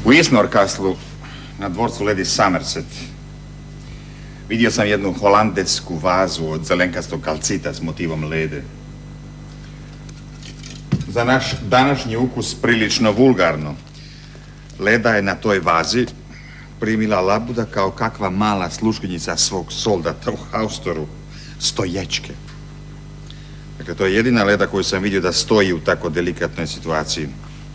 U Isnorkastlu, na dvorcu Lady Somerset, vidio sam jednu holandecku vazu od zelenkastog kalcita s motivom lede. Za naš današnji ukus prilično vulgarno. Leda je na toj vazi primila labuda kao kakva mala sluškinjica svog soldata u haustoru, stoječke. Dakle, to je jedina leda koju sam vidio da stoji u tako delikatnoj situaciji.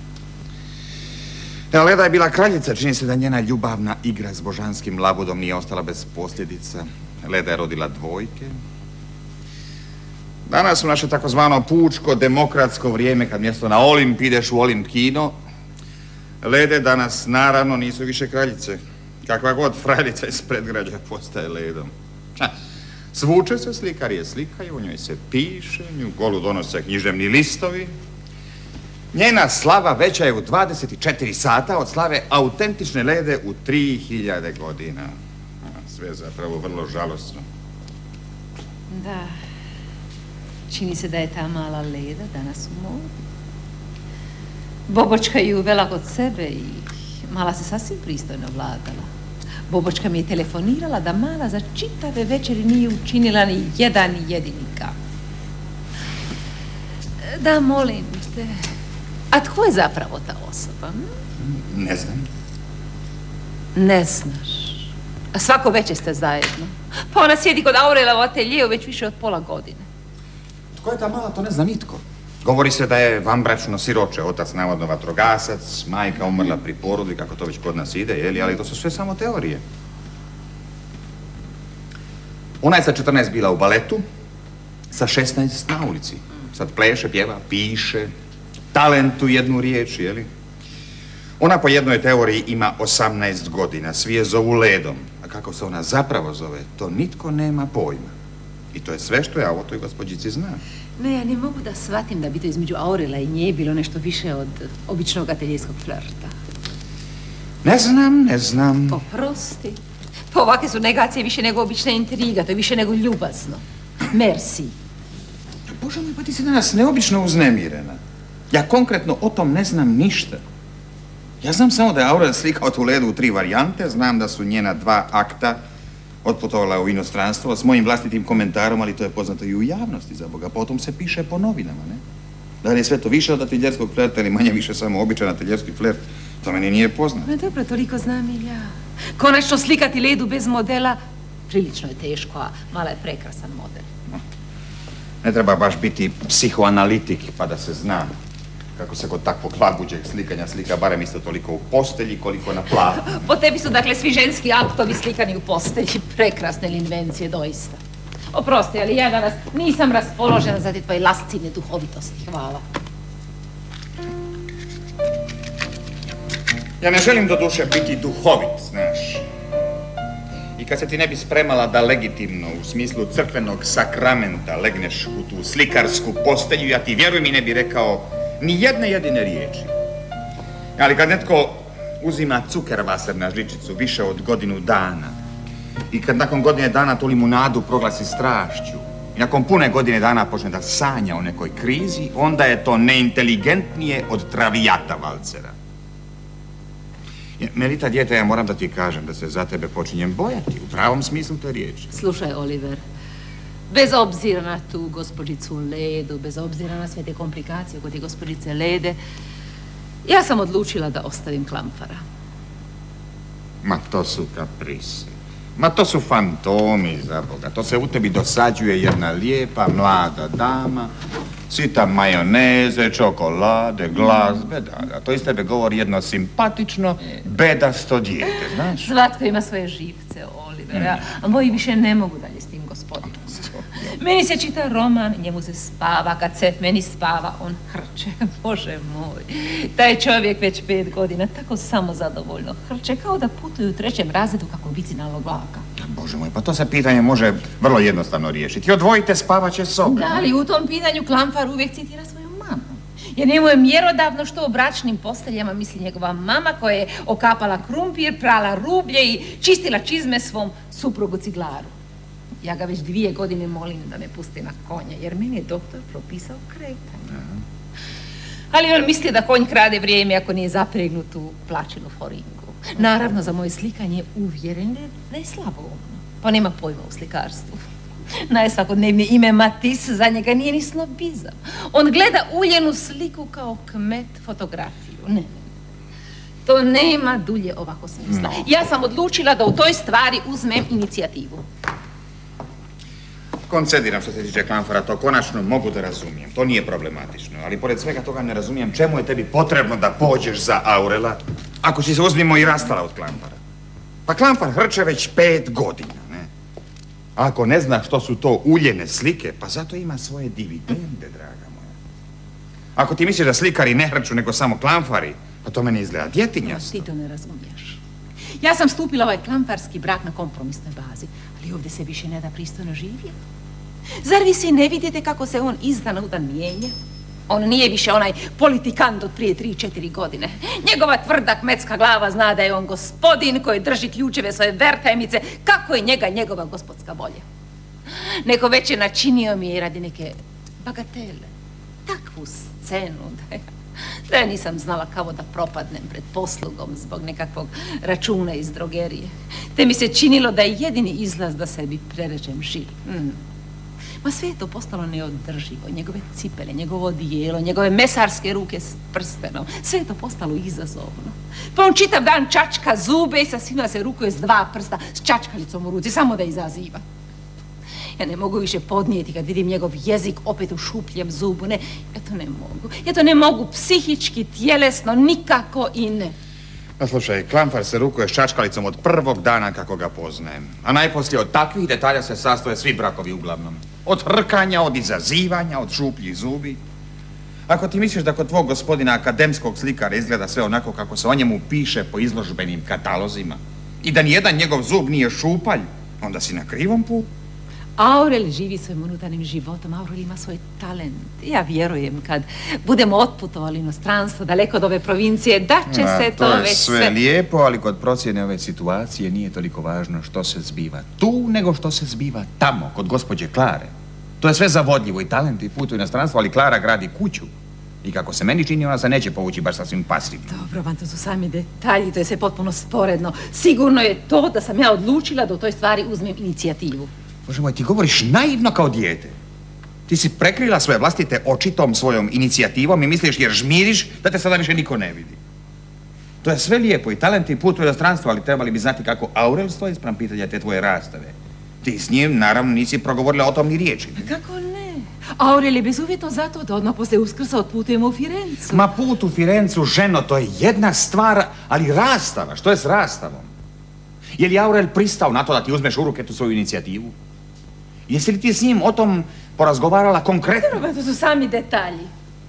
Leda je bila kraljica, čini se da njena ljubavna igra s božanskim labudom nije ostala bez posljedica. Leda je rodila dvojke. Danas u naše takozvano pučko, demokratsko vrijeme, kad mjesto na Olimp ideš u Olimp kino, Lede danas naravno nisu više kraljice. Kakva god frajlica iz predgrađa postaje Ledom. Svuče se, slikar je slikaju, u njoj se piše, nju golu donose književni listovi. Njena slava veća je u 24 sata od slave autentične Lede u 3000 godina. Sve zapravo vrlo žalosno. Da, čini se da je ta mala Leda danas u modu. Bobočka ju uvela kod sebe i mala se sasvim pristojno vladala. Bobočka mi je telefonirala da mala za čitave večeri nije učinila ni jedan jedini kap. Da, molim te, a tko je zapravo ta osoba? Ne znam. Ne znaš. A svako večer ste zajedno. Pa ona sjedi kod Aurela u ateljeu već više od pola godine. Tko je ta mala, to ne zna nitko. Govori se da je vanbračno siroče, otac navodno vatrogasac, majka umrla pri porodu i kako to već kod nas ide, jeli, ali to su sve samo teorije. Ona je sa 14 bila u baletu, sa 16 na ulici. Sad pleše, pjeva, piše, talentu jednu riječ, jeli. Ona po jednoj teoriji ima 18 godina, svi je zovu Ledom. A kako se ona zapravo zove, to nitko nema pojma. I to je sve što ja o toj gospođici znam. Ne, ja ne mogu da shvatim da bi to između Aurela i nje bilo nešto više od običnog ateljejskog flirta. Ne znam. Oprosti. Pa ovakve su negacije više nego obična intriga, to je više nego ljubazno. Merci. Bože moj, pa ti si danas neobično uznemirena. Ja konkretno o tom ne znam ništa. Ja znam samo da je Aurel slikao tu Ledu u 3 varijante, znam da su njena 2 akta otputovala u inostranstvo s mojim vlastitim komentarom, ali to je poznato i u javnosti, za Boga. Potom se piše po novinama, ne? Da li je sve to više od ateljerskog flerta ili manje više samo običan ateljerski flert, to meni nije poznato. No dobro, toliko znam i ja. Konačno slikati Ledu bez modela, prilično je teško, a mala je prekrasan model. Ne treba baš biti psihoanalitik pa da se zna kako se kod takvog labuđeg slikanja slika barem isto toliko u postelji koliko na platnu. Po tebi su dakle svi ženski aktovi slikani u postelji. Prekrasne invencije, doista. Oprosti, ali ja danas nisam raspoložena za te tvoje lascivne duhovitosti. Hvala. Ja ne želim do duše biti duhovit, znaš. I kad se ti ne bi spremala da legitimno, u smislu crkvenog sakramenta, legneš u tu slikarsku postelju, ja ti vjerujem i ne bi rekao ni jedne jedine riječi. Ali kad netko uzima Zuckerwasser na žličicu više od godinu dana i kad nakon godine dana tu limunadu proglasi strašću i nakon pune godine dana počne da sanja o nekoj krizi, onda je to neinteligentnije od Traviata valcera. Melita, dijete, ja moram da ti kažem da se za tebe počinjem bojati, u pravom smislu te riječi. Slušaj, Oliver, bez obzira na tu gospođicu Ledu, bez obzira na sve te komplikacije kod te gospođice Lede, ja sam odlučila da ostavim Klampara. Ma to su kaprise. Ma to su fantomi, za Boga. To se u tebi dosađuje jedna lijepa, mlada dama, sita majoneze, čokolade, glazbe, da. To iz tebe govori jedno simpatično, bedasto dijete, znaš? Svatko ima svoje živce, Oliver, a moji više ne mogu dalje s tim gospodinom. Meni se čita roman, njemu se spava, kad se meni spava, on hrče. Bože moj, taj čovjek već 5 godina tako samozadovoljno hrče, kao da putuju u 3. razredu kako vicinalnog vlaka. Bože moj, pa to se pitanje može vrlo jednostavno riješiti. Odvojite spavaće sobe. Da, ali u tom pitanju Klampar uvijek citira svoju mamu. Jer njemu je mjerodavno što o bračnim posteljama misli njegova mama koja je okapala krumpir, prala rublje i čistila čizme svom suprugu Ciglaru. Ja ga već 2 godine molim da me pusti na konja, jer meni je doktor propisao kretanje. Ali on misli da konj krade vrijeme ako nije zapregnut u plaćenu foringu. Naravno, za moje slikanje uvjeren da je slaboumno. Pa nema pojma u slikarstvu. Najsvakodnevnije ime Matisse za njega nije ni snobizam. On gleda uljenu sliku kao kmet fotografiju. Ne. To nema dulje ovako smisla. Ja sam odlučila da u toj stvari uzmem inicijativu. Koncediram što se tiče Klamfara, to konačno mogu da razumijem. To nije problematično, ali pored svega toga ne razumijem čemu je tebi potrebno da pođeš za Aurela, ako si se uzmimo i rastala od Klamfara. Pa Klamfar hrče već 5 godina, ne? A ako ne zna što su to uljene slike, pa zato ima svoje dividende, draga moja. Ako ti misliš da slikari ne hrču, nego samo Klamfari, pa to meni izgleda djetinjasto. Ti to ne razumiješ. Ja sam stupila ovaj klamfarski brak na kompromisnoj bazi, ali ovdje se više ne da pristojno živjeti. Zar vi svi ne vidite kako se on iz dana u dan mijenja? On nije više onaj politikant od prije 3-4 godine. Njegova tvrda kmetska glava zna da je on gospodin koji drži ključeve svoje vertajmice, kako je njega njegova gospodska volja. Neko već je načinio mi je radi neke bagatele. Takvu scenu da ja nisam znala kako da propadnem pred poslugom zbog nekakvog računa iz drogerije. Te mi se činilo da je jedini izlaz da sebi prerežem žil. Ma sve je to postalo neodrživo. Njegove cipele, njegovo odijelo, njegove mesarske ruke s prstenom. Sve je to postalo izazovno. Pa on čitav dan čačka zube i sa svima se rukuje s 2 prsta, s čačkalicom u ruci, samo da izaziva. Ja ne mogu više podnijeti kad vidim njegov jezik opet u šupljem zubu. Ne, ja to ne mogu. Ja to ne mogu psihički, tjelesno, nikako i ne. Pa slušaj, Klamfar se rukuje s čačkalicom od prvog dana kako ga poznajem. A najposlije od takvih detalja se sastoje svi brakovi uglavnom. Od hrkanja, od izazivanja, od šupljih zubi. Ako ti misliš da kod tvog gospodina akademskog slikara izgleda sve onako kako se o njemu piše po izložbenim katalozima i da nijedan njegov zub nije šupalj, onda si na krivom putu. Aurel živi svojim unutarnjim životom, Aurel ima svoj talent. Ja vjerujem kad budemo otputovali u inostranstvo, daleko od ove provincije, da će se to već sve... To je sve lijepo, ali kod procjene ove situacije nije toliko važno što se zbiva tu, nego što se zbiva tamo, kod gospođe Klare. To je sve zavodljivo i talent i put u inostranstvo, ali Klara gradi kuću. I kako se meni čini, ona se neće povući baš sasvim pasivno. Dobro, vam to su sami detalji, to je sve potpuno sporedno. Sigurno je to da sam ja odlučila da u toj stvari uzmem inicijativu. Bože moj, ti govoriš naivno kao dijete. Ti si prekrila svoje vlastite oči tom svojom inicijativom i misliš jer žmiriš da te sada više niko ne vidi. To je sve lijepo i talent i put u inostranstvo, ali trebali bi znati kako Aurel stoji spram pitanja te tvoje rastave. Ti s njim, naravno, nisi progovorila o tom ni riječi. Kako ne? Aurel je bezuvjetno zato da odmah poslije Uskrsa otputujemo u Firencu. Ma put u Firencu, ženo, to je jedna stvar, ali rastava, što je s rastavom? Je li Aurel pristao na to da ti uzmeš u ruke tu svoju inicijativu? Jesi li ti s njim o tom porazgovarala konkretno? Dobro, to su sami detalji.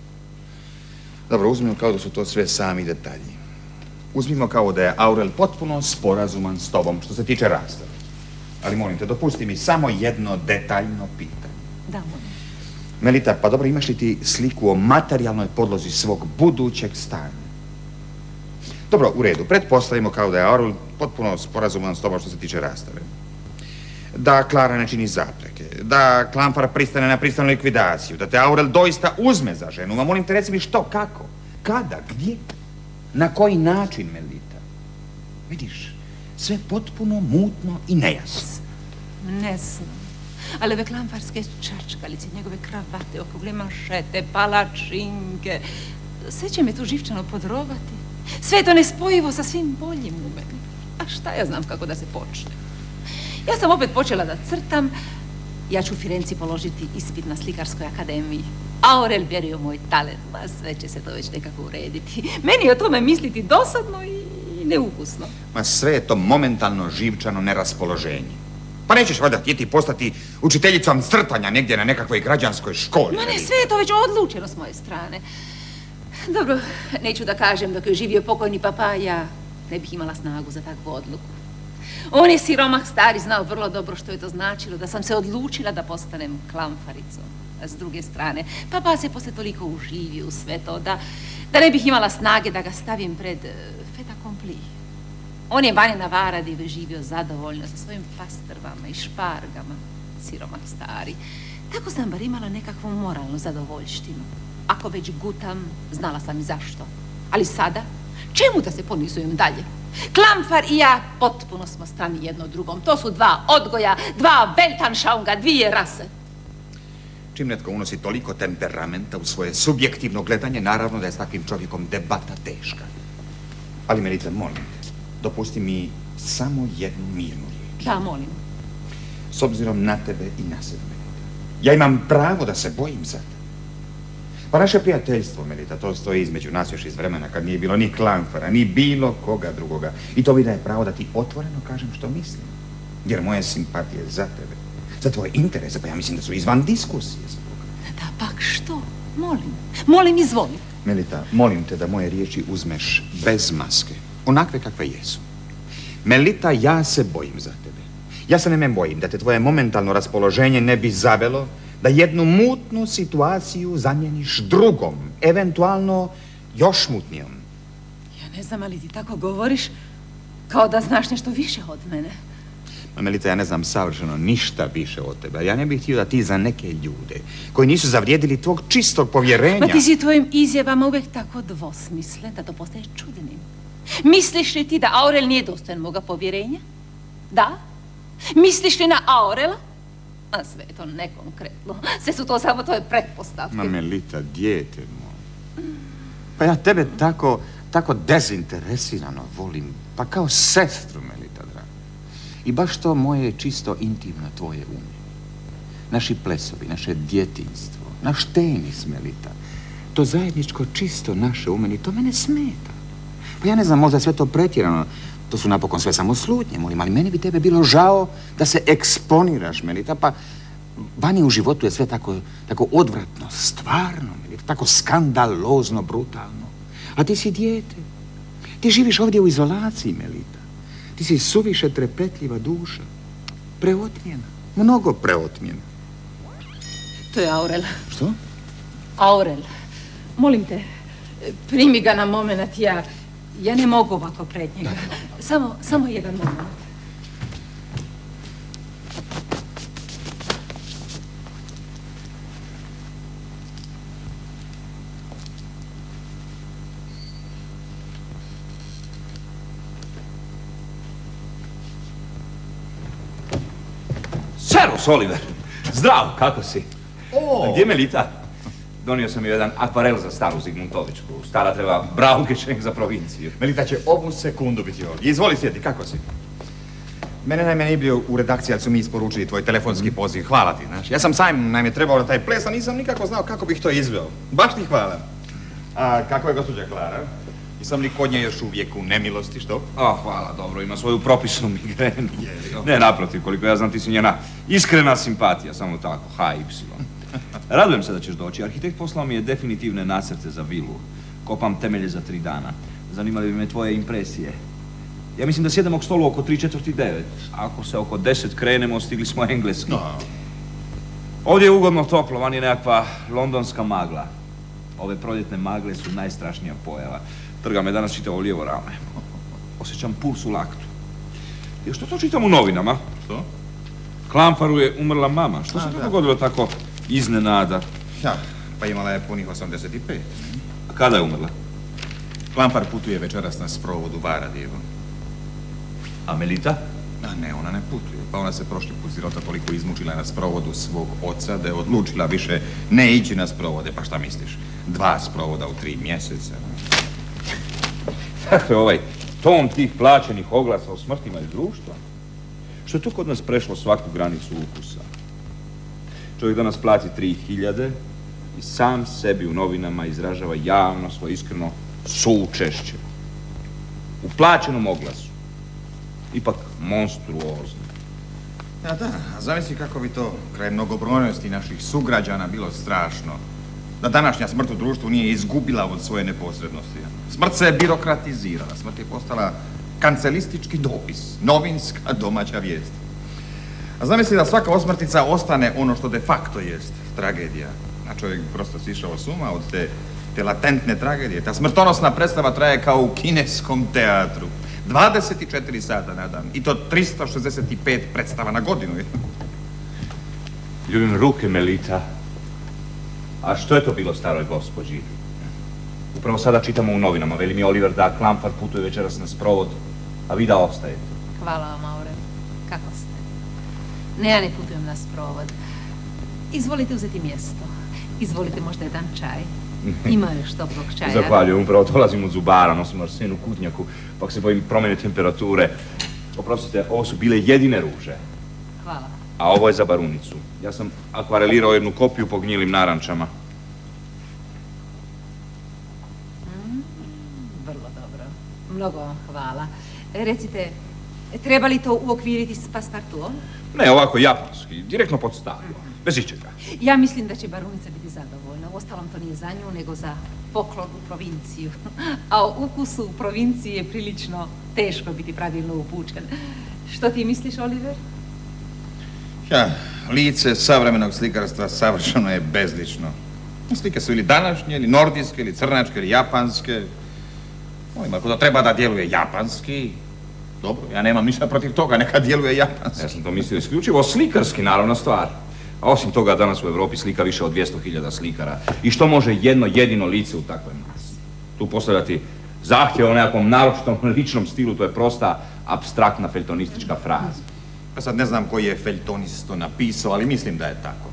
Dobro, uzmimo kao da su to sve sami detalji. Uzmimo kao da je Aurel potpuno sporazuman s tobom što se tiče rastave. Ali molim te, dopusti mi samo jedno detaljno pitanje. Da, molim. Melita, pa dobro, imaš li ti sliku o materijalnoj podlozi svog budućeg stanja? Dobro, u redu, pretpostavimo kao da je Aurel potpuno sporazuman s tobom što se tiče rastave. Da Klara ne čini zapreke, da Klamfar pristane na pristanu likvidaciju, da te Aurel doista uzme za ženu. Ma molim te, reci mi što, kako, kada, gdje, na koji način, Melita? Vidiš, sve potpuno mutno i nejasno. Ne znam, ali ove klamfarske čačkalice, njegove kravate, okrugle manšete, palačinke, sve će me tu živčano podrovati. Sve je to nespojivo sa svim boljim u meni. A šta ja znam kako da se počne? Ja sam opet počela da crtam. Ja ću u Firenci položiti ispit na slikarskoj akademiji. Aurel vjeruje u moj talent, ma sve će se to već nekako urediti. Meni je o tome misliti dosadno i neukusno. Ma sve je to momentalno živčano neraspoloženje. Pa nećeš valjda ti postati učiteljicom crtanja negdje na nekakvoj građanskoj školi. Ma ne, sve je to već odlučeno s moje strane. Dobro, neću da kažem dok je živio pokojni papa, ja ne bih imala snagu za takvu odluku. On je siromah stari znao vrlo dobro što je to značilo, da sam se odlučila da postanem klamfaricom. A s druge strane, papa se poslije toliko uživio u sve to, da ne bih imala snage da ga stavim pred fait accompli. On je vani na Varadi živio zadovoljno sa svojim pastrvama i špargama, siromah stari. Tako sam bar imala nekakvu moralnu zadovoljštinu. Ako već gutam, znala sam i zašto. Ali sada, čemu da se ponizujem dalje? Klamfar i ja potpuno smo strani jedno drugom. To su dva odgoja, dva Weltanschauunga, dvije rase. Čim netko unosi toliko temperamenta u svoje subjektivno gledanje, naravno da je s takvim čovjekom debata teška. Ali, Melita, molim te, dopusti mi samo jednu mirnu riječ. Da, molim. S obzirom na tebe i na sebe, Melita, ja imam pravo da se bojim za te. Pa naše prijateljstvo, Melita, to stoji između nas još iz vremena kad nije bilo ni Klamfara, ni bilo koga drugoga. I to mi daje pravo da ti otvoreno kažem što mislim. Jer moje simpatije za tebe, za tvoje interese, pa ja mislim da su izvan diskusije za Boga. Da, pak što? Molim. Molim, izvoli. Melita, molim te da moje riječi uzmeš bez maske, onakve kakve jesu. Melita, ja se bojim za tebe. Ja se ne bojim da te tvoje momentalno raspoloženje ne bi zavelo da jednu mutnu situaciju zamijeniš drugom, eventualno još mutnijom. Ja ne znam, ali ti tako govoriš kao da znaš nešto više od mene. Melita, ja ne znam savršeno ništa više od tebe. Ja ne bih htio da ti za neke ljude koji nisu zavrijedili tvog čistog povjerenja... Ma ti si tvojim izjavama uvijek tako dvosmislen da to postaje čudenim. Misliš li ti da Aurel nije dostojan moga povjerenja? Da? Misliš li na Aurela? A sve je to nekonkretno. Sve su to samo tvoje pretpostavke. Ma, Melita, dijete moj. Pa ja tebe tako dezinteresirano volim. Pa kao sestru, Melita, draga. I baš to moje čisto intimno tvoje umje. Naši plesovi, naše djetinjstvo, naš tenis, Melita. To zajedničko čisto naše umeni, to mene smeta. Pa ja ne znam, možda sve to pretjerano. To su napokon sve samo slutnje, molim, ali meni bi tebe bilo žao da se eksponiraš, Melita, pa vani u životu je sve tako odvratno, stvarno, Melita, tako skandalozno, brutalno. A ti si dijete. Ti živiš ovdje u izolaciji, Melita. Ti si suviše trepetljiva duša. Preotmjena, mnogo preotmjena. To je Aurel. Što? Aurel. Molim te, primi ga na moment, ja ne mogu ovako pred njega. Samo jedan moment. Servus, Oliver. Zdravo, kako si? A gdje je Melita? Donio sam joj jedan akvarel za staru Zigmuntovičku. Stara treba Braukešenk za provinciju. Melita će ovu sekundu biti ovdje. Izvoli, sjeti, kako si? Mene naime nije bio u redakciji, ali su mi isporučili tvoj telefonski poziv. Hvala ti, znaš. Ja sam sam naime trebao na taj ples, a nisam nikako znao kako bih to izveo. Baš ti hvala. A kako je gospođa Klara? Nisam li kod nje još uvijek u nemilosti, što? Hvala, dobro, ima svoju propisnu migrenu. Ne, naprotiv, koliko ja znam, ti si njena iskrena simpatija, samo tako, HY. Radujem se da ćeš doći. Arhitekt poslao mi je definitivne nacrte za vilu. Kopam temelje za 3 dana. Zanimali bi me tvoje impresije. Ja mislim da sjedemo k stolu oko 3:45. Ako se oko 10 krenemo, stigli smo engleski. Ovdje je ugodno toplo, van je nekakva londonska magla. Ove proljetne magle su najstrašnija pojava. Trga me danas čitavo lijevo rame. Osjećam puls u laktu. I što to čitam u novinama? Što? Klamfaru je umrla mama. Što se to dogodilo tako iznenada? Ja, pa imala je punih 85. A kada je umrla? Klamfar putuje večeras na sprovod u Varadijevo. A Melita? A ne, ona ne putuje. Pa ona se prošli put sirota toliko izmučila na sprovodu svog oca da je odlučila više ne ići na sprovode. Pa šta misliš? 2 sprovoda u 3 mjeseca. Dakle, ovaj ton tih plaćenih oglasa o smrtima iz društva, što je to kod nas prešlo svaku granicu ukusa. Čovjek danas plati 3.000 i sam sebi u novinama izražava javno svoje iskreno suučešće. U plaćenom oglasu. Ipak monstruozno. Ja da, a zamisli kako bi to kraj mnogobrojnosti naših sugrađana bilo strašno. Da današnja smrt u društvu nije izgubila od svoje neposrednosti. Smrt se je birokratizirala, smrt je postala kancelistički dopis, novinska domaća vijest. A zamisli da svaka osmrtnica ostane ono što de facto jest tragedija. A čovjek prosto sišao s uma od te latentne tragedije. Ta smrtonosna predstava traje kao u kineskom teatru. 24 sata na dan. I to 365 predstava na godinu. Ljubim ruke, Melita. A što je to bilo staroj gospođi? Upravo sada čitamo u novinama, veli mi Oliver da Klamfar putuje večeras na sprovod, a vi da ostajete. Hvala vam, Aurel. Kako ste? Ne, ja ne putujem na sprovod. Izvolite uzeti mjesto. Izvolite možda jedan čaj. Ima još toplog čaja. Zahvaljujem, upravo dolazim od zubara, nosim arsen u kutnjaku, pak se bojim promjene temperature. Oprostite, ovo su bile jedine ruže. Hvala. A ovo je za barunicu. Ja sam akvarelirao jednu kopiju po gnjilim narančama. Vrlo dobro. Mnogo vam hvala. Recite, treba li to uokviriti s paspartuom? Ne, ovako japanski, direktno pod staklo, bez ičega. Ja mislim da će barunica biti zadovoljna. Uostalom to nije za nju, nego za poklon u provinciju. A o ukusu u provinciji je prilično teško biti pravilno upućen. Što ti misliš, Oliver? Ja, lice savremenog slikarstva savršeno je bezlično. Slike su ili današnje, ili nordijske, ili crnačke, ili japanske. Molim, ako to treba da djeluje japanski, dobro, ja nemam ništa protiv toga, neka djeluje japanski. Ja sam to mislio isključivo slikarski, naravna stvar. A osim toga, danas u Europi slika više od 200.000 slikara. I što može jedno jedino lice u takvoj masi? Tu postavljati zahtjev o nekakvom naročitom ličnom stilu, to je prosta, apstraktna feljtonistička fraza. Ja sad ne znam koji je feljtonist to napisao, ali mislim da je tako.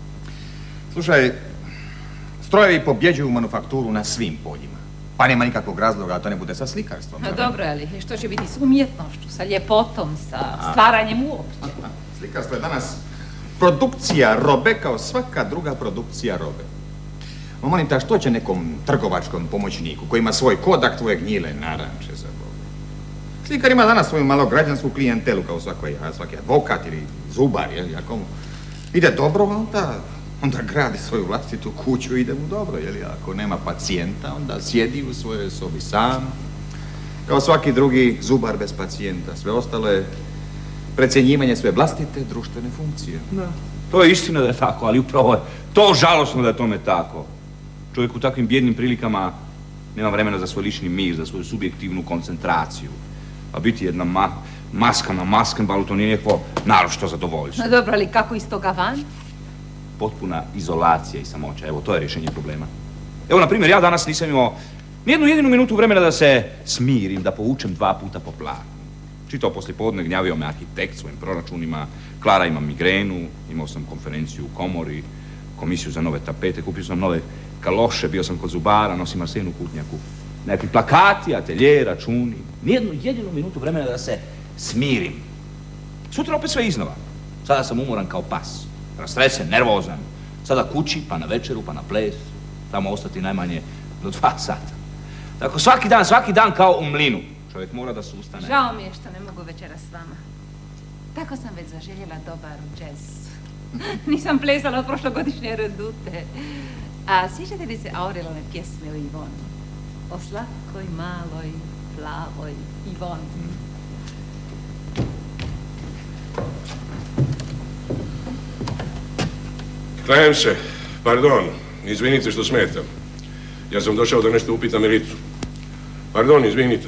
Slušaj, strojevi pobjeđuju manufakturu na svim poljima. Pa nema nikakvog razloga da to ne bude sa slikarstvom. Dobro, ali što će biti s umjetnošću, sa ljepotom, sa stvaranjem uopće? Slikarstvo je danas produkcija robe kao svaka druga produkcija robe. Molim te, a što će nekom trgovačkom pomoćniku koji ima svoj kodak tvoje gnjile naranče za Boga? Slikar ima danas svoju malograđansku klijentelu kao svaki advokat ili zubar, jel? Ako mu ide dobro, onda gradi svoju vlastitu kuću i ide mu dobro, jel? Ako nema pacijenta, onda sjedi u svojoj sobi sam, kao svaki drugi zubar bez pacijenta. Sve ostalo je precjenjivanje svoje vlastite društvene funkcije. Da. To je istina da je tako, ali upravo je to žalosno da je tome tako. Čovjek u takvim bijednim prilikama nema vremena za svoj lični mir, za svoju subjektivnu koncentraciju. A biti jedna maska na maskenbalu, to nije nekako naročito zadovoljstvo. No dobro, ali kako iz toga van? Potpuna izolacija i samoća. Evo, to je rješenje problema. Evo, na primjer, ja danas nisam imao nijednu jedinu minutu vremena da se smirim, da povučem 2 puta po planu. Čitao poslijepodne, gnjavio me arhitekt svojim proračunima, Klara ima migrenu, imao sam konferenciju u komori, komisiju za nove tapete, kupio sam nove kaloše, bio sam kod zubara, nosim arsen u kutnjaku. Nekakvi plakati, atelje, računi. Nijednu jedinu minutu vremena da se smirim. Sutra opet sve iznova. Sada sam umoran kao pas. Rastresen, nervozan. Sada kući, pa na večeru, pa na ples. Tamo ostati najmanje do 2 sata. Tako svaki dan kao u mlinu. Čovjek mora da se ustane. Žao mi je što ne mogu večeras s vama. Tako sam već zaželjela dobar džez. Nisam plesala od prošlogodišnje redute. A sjećate li se Aurelove pjesme o Ivoni? O slatkoj, maloj, plavoj Ivoni. Klajem se, pardon, izvinite što smetam. Ja sam došao da nešto upitam Melitu. Pardon, izvinite.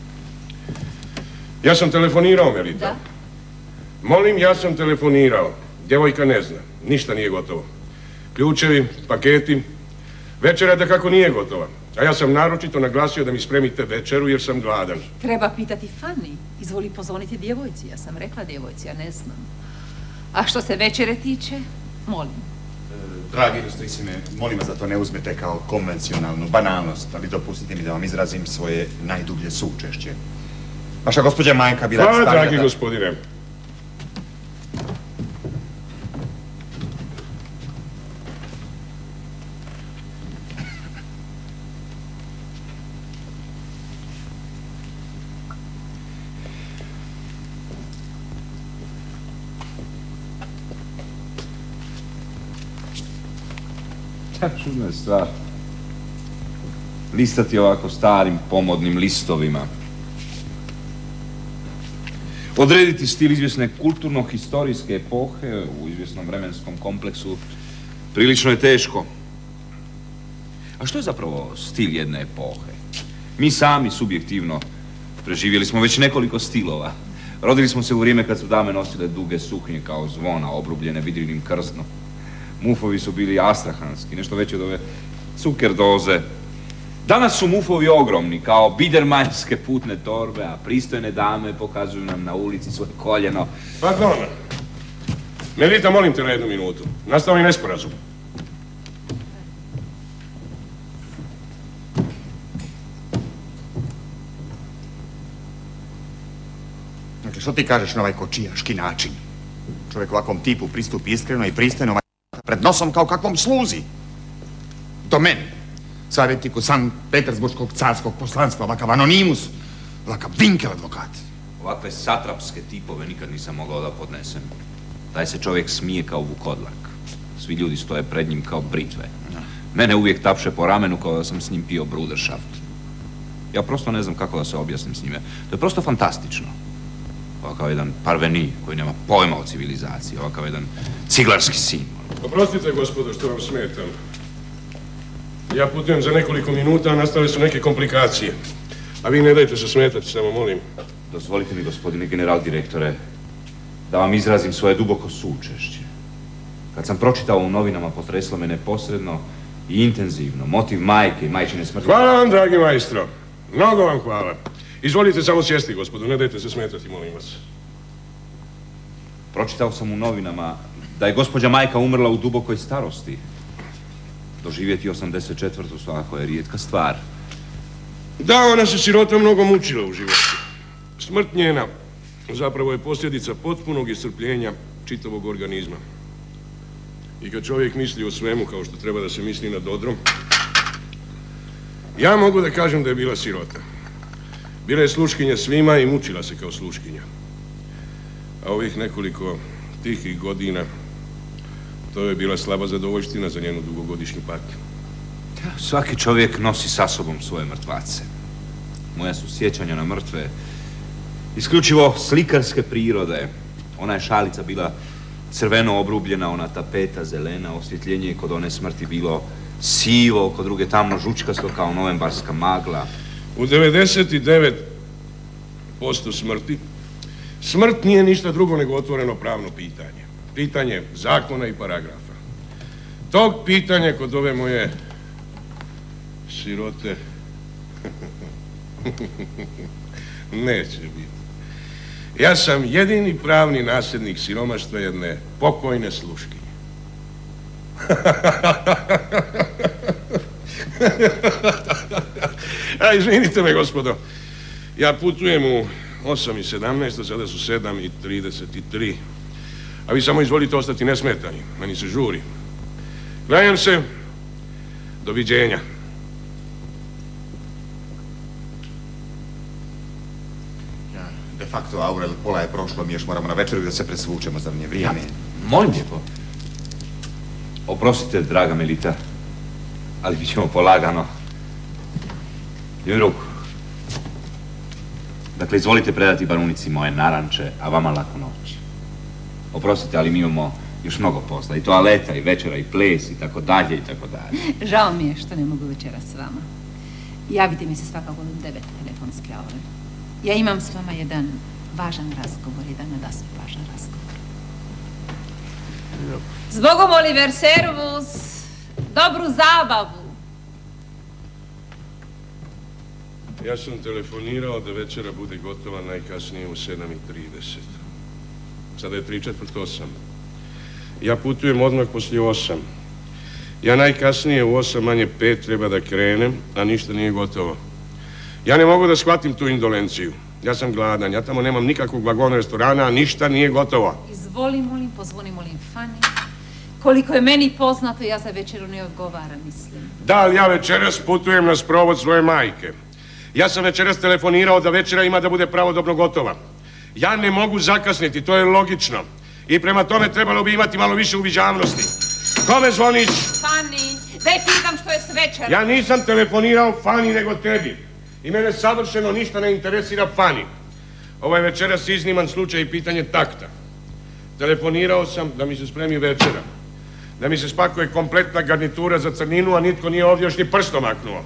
Ja sam telefonirao, Melita. Da? Molim, ja sam telefonirao. Djevojka ne zna, ništa nije gotovo. Ključevi, paketi, večera da kako nije gotova. A ja sam naročito naglasio da mi spremite večeru jer sam gladan. Treba pitati Fanny. Izvoli pozvoniti djevojci. Ja sam rekla djevojci, ja ne znam. A što se večere tiče, molim. Dragi ilustrisime, molim vas da to ne uzmete kao konvencionalnu banalnost, ali dopustite mi da vam izrazim svoje najdublje sučešće. Vaša gospođa majka bila Pa, stavljena... dragi gospodine. Čudna je stvar. Listati ovako starim pomodnim listovima. Odrediti stil izvjesne kulturno-historijske epohe u izvjesnom vremenskom kompleksu prilično je teško. A što je zapravo stil jedne epohe? Mi sami subjektivno preživjeli smo već nekoliko stilova. Rodili smo se u vrijeme kad su dame nosile duge suknje kao zvona obrubljene vidrinim krznom. Mufovi su bili astrahanski, nešto veće od ove cuker doze. Danas su mufovi ogromni, kao bidermanjske putne torbe, a pristojne dame pokazuju nam na ulici svoje koljeno. Pardon. Melita, molim te na 1 minutu. Nastao je nesporazum. Dakle, što ti kažeš na ovaj kočijaški način? Čovjek ovakvom tipu pristupi iskreno i pristojno pred nosom kao kakvom sluzi. Do meni, savjetniku Sankt Petersburgskog carskog poslanstva, ovakav anonimus, ovakav Winkel advokat. Ovakve satrapske tipove nikad nisam mogao da podnesem. Taj se čovjek smije kao vukodlak. Svi ljudi stoje pred njim kao britve. Mene uvijek tapše po ramenu kao da sam s njim pio bruderschaft. Ja prosto ne znam kako da se objasnim s njime. To je prosto fantastično. Ovakav jedan parveni koji nema pojma o civilizaciji, ovakav jedan ciglarski sin. Oprostite, gospodo, što vam smetam. Ja putujem za nekoliko minuta, a nastale su neke komplikacije. A vi ne dajte se smetati, samo molim. Dozvolite mi, gospodine general direktore, da vam izrazim svoje duboko sučešće. Kad sam pročitao u novinama, potreslo me neposredno i intenzivno motiv majke i majčine smrti. Hvala vam, dragi majstro. Mnogo vam hvala. Izvolite samo sjesti, gospodo, ne dajte se smetati, molim vas. Pročitao sam u novinama da je gospođa majka umrla u dubokoj starosti. Doživjeti 84. svakako je rijetka stvar. Da, ona se sirota mnogo mučila u životu. Smrt njena zapravo je posljedica potpunog iscrpljenja čitavog organizma. I kad čovjek misli o svemu kao što treba da se misli nad odrom, ja mogu da kažem da je bila sirota. Bila je sluškinja svima i mučila se kao sluškinja. A ovih nekoliko tihih godina, to je bila slaba zadovoljština za njenu dugogodišnju patnju. Svaki čovjek nosi sa sobom svoje mrtvace. Moja su sjećanja na mrtve isključivo slikarske prirode. Ona je šalica bila crveno obrubljena, ona tapeta zelena, osvjetljenje je kod one smrti bilo sivo, kod druge tamno žučkasto kao novembarska magla. U 99% smrti, smrt nije ništa drugo nego otvoreno pravno pitanje. Pitanje zakona i paragrafa. Tog pitanja kod ove moje sirote neće biti. Ja sam jedini pravni nasljednik siromaštva jedne pokojne sluškinje. A, izvinite me, gospodo. Ja putujem u 8:17, a sada su 7:33. A vi samo izvolite ostati nesmetani. Meni se žuri. Klanjam se. Doviđenja. De facto, Aurel, pola je prošlo, mi još moramo na večeru da se presvučemo, zar nije vrijeme? Molim lijepo. Oprostite, draga Melita, ali mi ćemo polagano. Daj mi ruku. Dakle, izvolite predati barunici moje naranče, a vama laku noć. Oprostite, ali mi imamo još mnogo posla. I toaleta, i večera, i ples, i tako dalje, i tako dalje. Žao mi je što ne mogu večeras s vama. Javite mi se svakako do 9 telefonske aure. Ja imam s vama jedan važan razgovor, jedan nadasve važan razgovor. Zbogom, Oliver, servus! Dobru zabavu! Ja sam telefonirao da večera bude gotova najkasnije u 7:30. Sada je 7:45. Ja putujem odmah poslije 8. Ja najkasnije u 8:05 treba da krenem, a ništa nije gotovo. Ja ne mogu da shvatim tu indolenciju. Ja sam gladan, ja tamo nemam nikakvog vagona restorana, a ništa nije gotovo. Izvoli, molim, pozvoni, molim, Fani. Koliko je meni poznato, ja za večeru ne odgovaram, mislim. Da, ali ja večeras putujem na sprovod svoje majke. Ja sam večeras telefonirao da večera ima da bude pravodobno gotova. Ja ne mogu zakasniti, to je logično. I prema tome trebalo bi imati malo više uviđavnosti. Kome zvoniš? Fani, daj pitam što je s večerom. Ja nisam telefonirao Fani nego tebi. I mene savršeno ništa ne interesira Fani. Ovo je večeras izniman slučaj i pitanje takta. Telefonirao sam da mi se spremi večera. Da mi se spakuje kompletna garnitura za crninu, a nitko nije ovdje još ni prstom maknuo.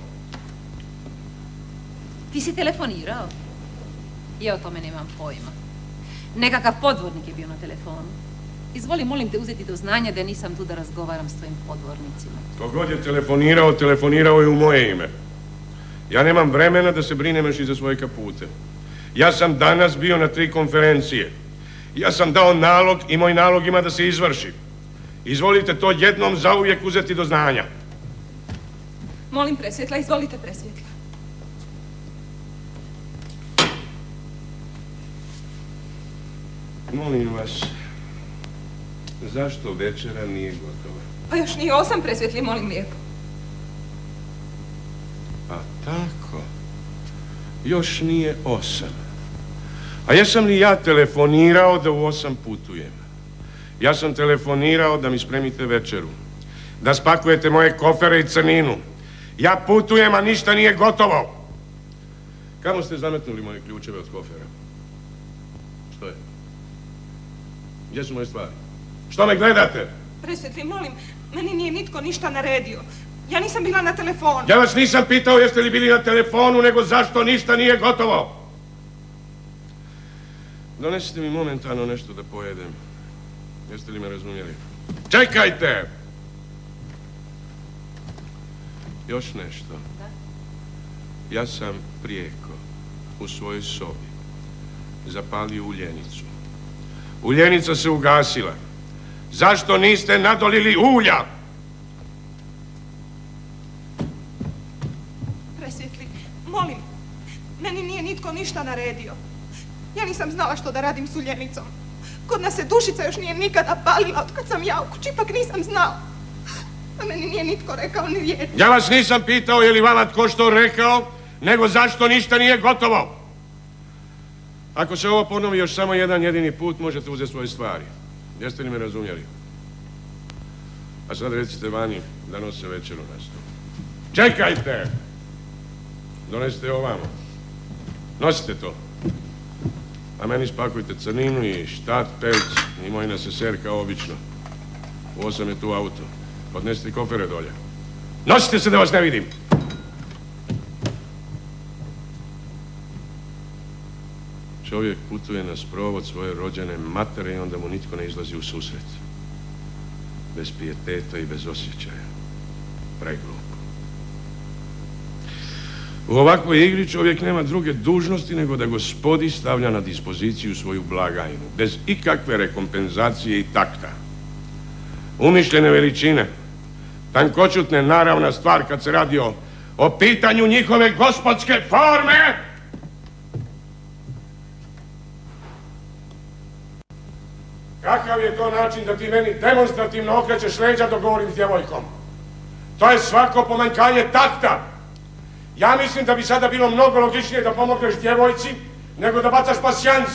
Ti si telefonirao? Ja o tome nemam pojma. Nekakav podvodnik je bio na telefonu. Izvoli, molim te, uzeti do znanja da nisam tu da razgovaram s tvojim podvornicima. Kogod je telefonirao je u moje ime. Ja nemam vremena da se brinem još i za svoje kapute. Ja sam danas bio na 3 konferencije. Ja sam dao nalog i moj nalog ima da se izvrši. Izvolite to jednom zauvijek uzeti do znanja. Molim presvjetla, izvolite presvjetla. Molim vas, zašto večera nije gotova? Pa još nije 8 presvjetli, molim lijepo. Pa tako, još nije 8. A jesam li ja telefonirao da u 8 putujem? Ja sam telefonirao da mi spremite večeru, da spakujete moje kofere i crninu. Ja putujem, a ništa nije gotovo. Kamo ste zametnuli moje ključeve od kofera? Što je? Gdje su moje stvari? Što me gledate? Presvjetli, molim, meni nije nitko ništa naredio. Ja nisam bila na telefonu. Ja vas nisam pitao jeste li bili na telefonu, nego zašto ništa nije gotovo. Donesite mi momentalno nešto da pojedem. Jeste li me razumjeli? Čekajte! Još nešto. Da? Ja sam prijeko u svojoj sobi zapalio uljenicu. Uljenica se ugasila. Zašto niste nadolili ulja? Presvjetli, molim, meni nije nitko ništa naredio. Ja nisam znala što da radim s uljenicom. Kod nas se dušica još nije nikada palila od kad sam ja u kući, ipak nisam znala. A meni nije nitko rekao ni riječ. Ja vas nisam pitao je li vama tko što rekao, nego zašto ništa nije gotovo. Ako se ovo ponovi još samo jedan jedini put, možete uzeti svoje stvari. Jeste li me razumjeli? A sad recite vani da nose večeru na stol. Čekajte! Donesite ovamo. Nosite to. A meni spakujte crninu i štat, pelc i moj neseser kao obično. U 8 je tu auto. Podnesite kofere dolje. Nosite se da vas ne vidim! Čovjek putuje na sprovod svoje rođene matere i onda mu nitko ne izlazi u susret. Bez pijeteta i bez osjećaja. Preglupo. U ovakvoj igri čovjek nema druge dužnosti nego da Gospodi stavlja na dispoziciju svoju blagajnu, bez ikakve rekompenzacije i takta. Umišljene veličine, tankoćutne naravna stvar kad se radi o pitanju njihove gospodske forme. Kakav je to način da ti meni demonstrativno okrećeš leđa dok govorim s djevojkom? To je svako pomanjkanje takta. Ja mislim da bi sada bilo mnogo logičnije da pomogneš djevojci nego da bacaš pasijans.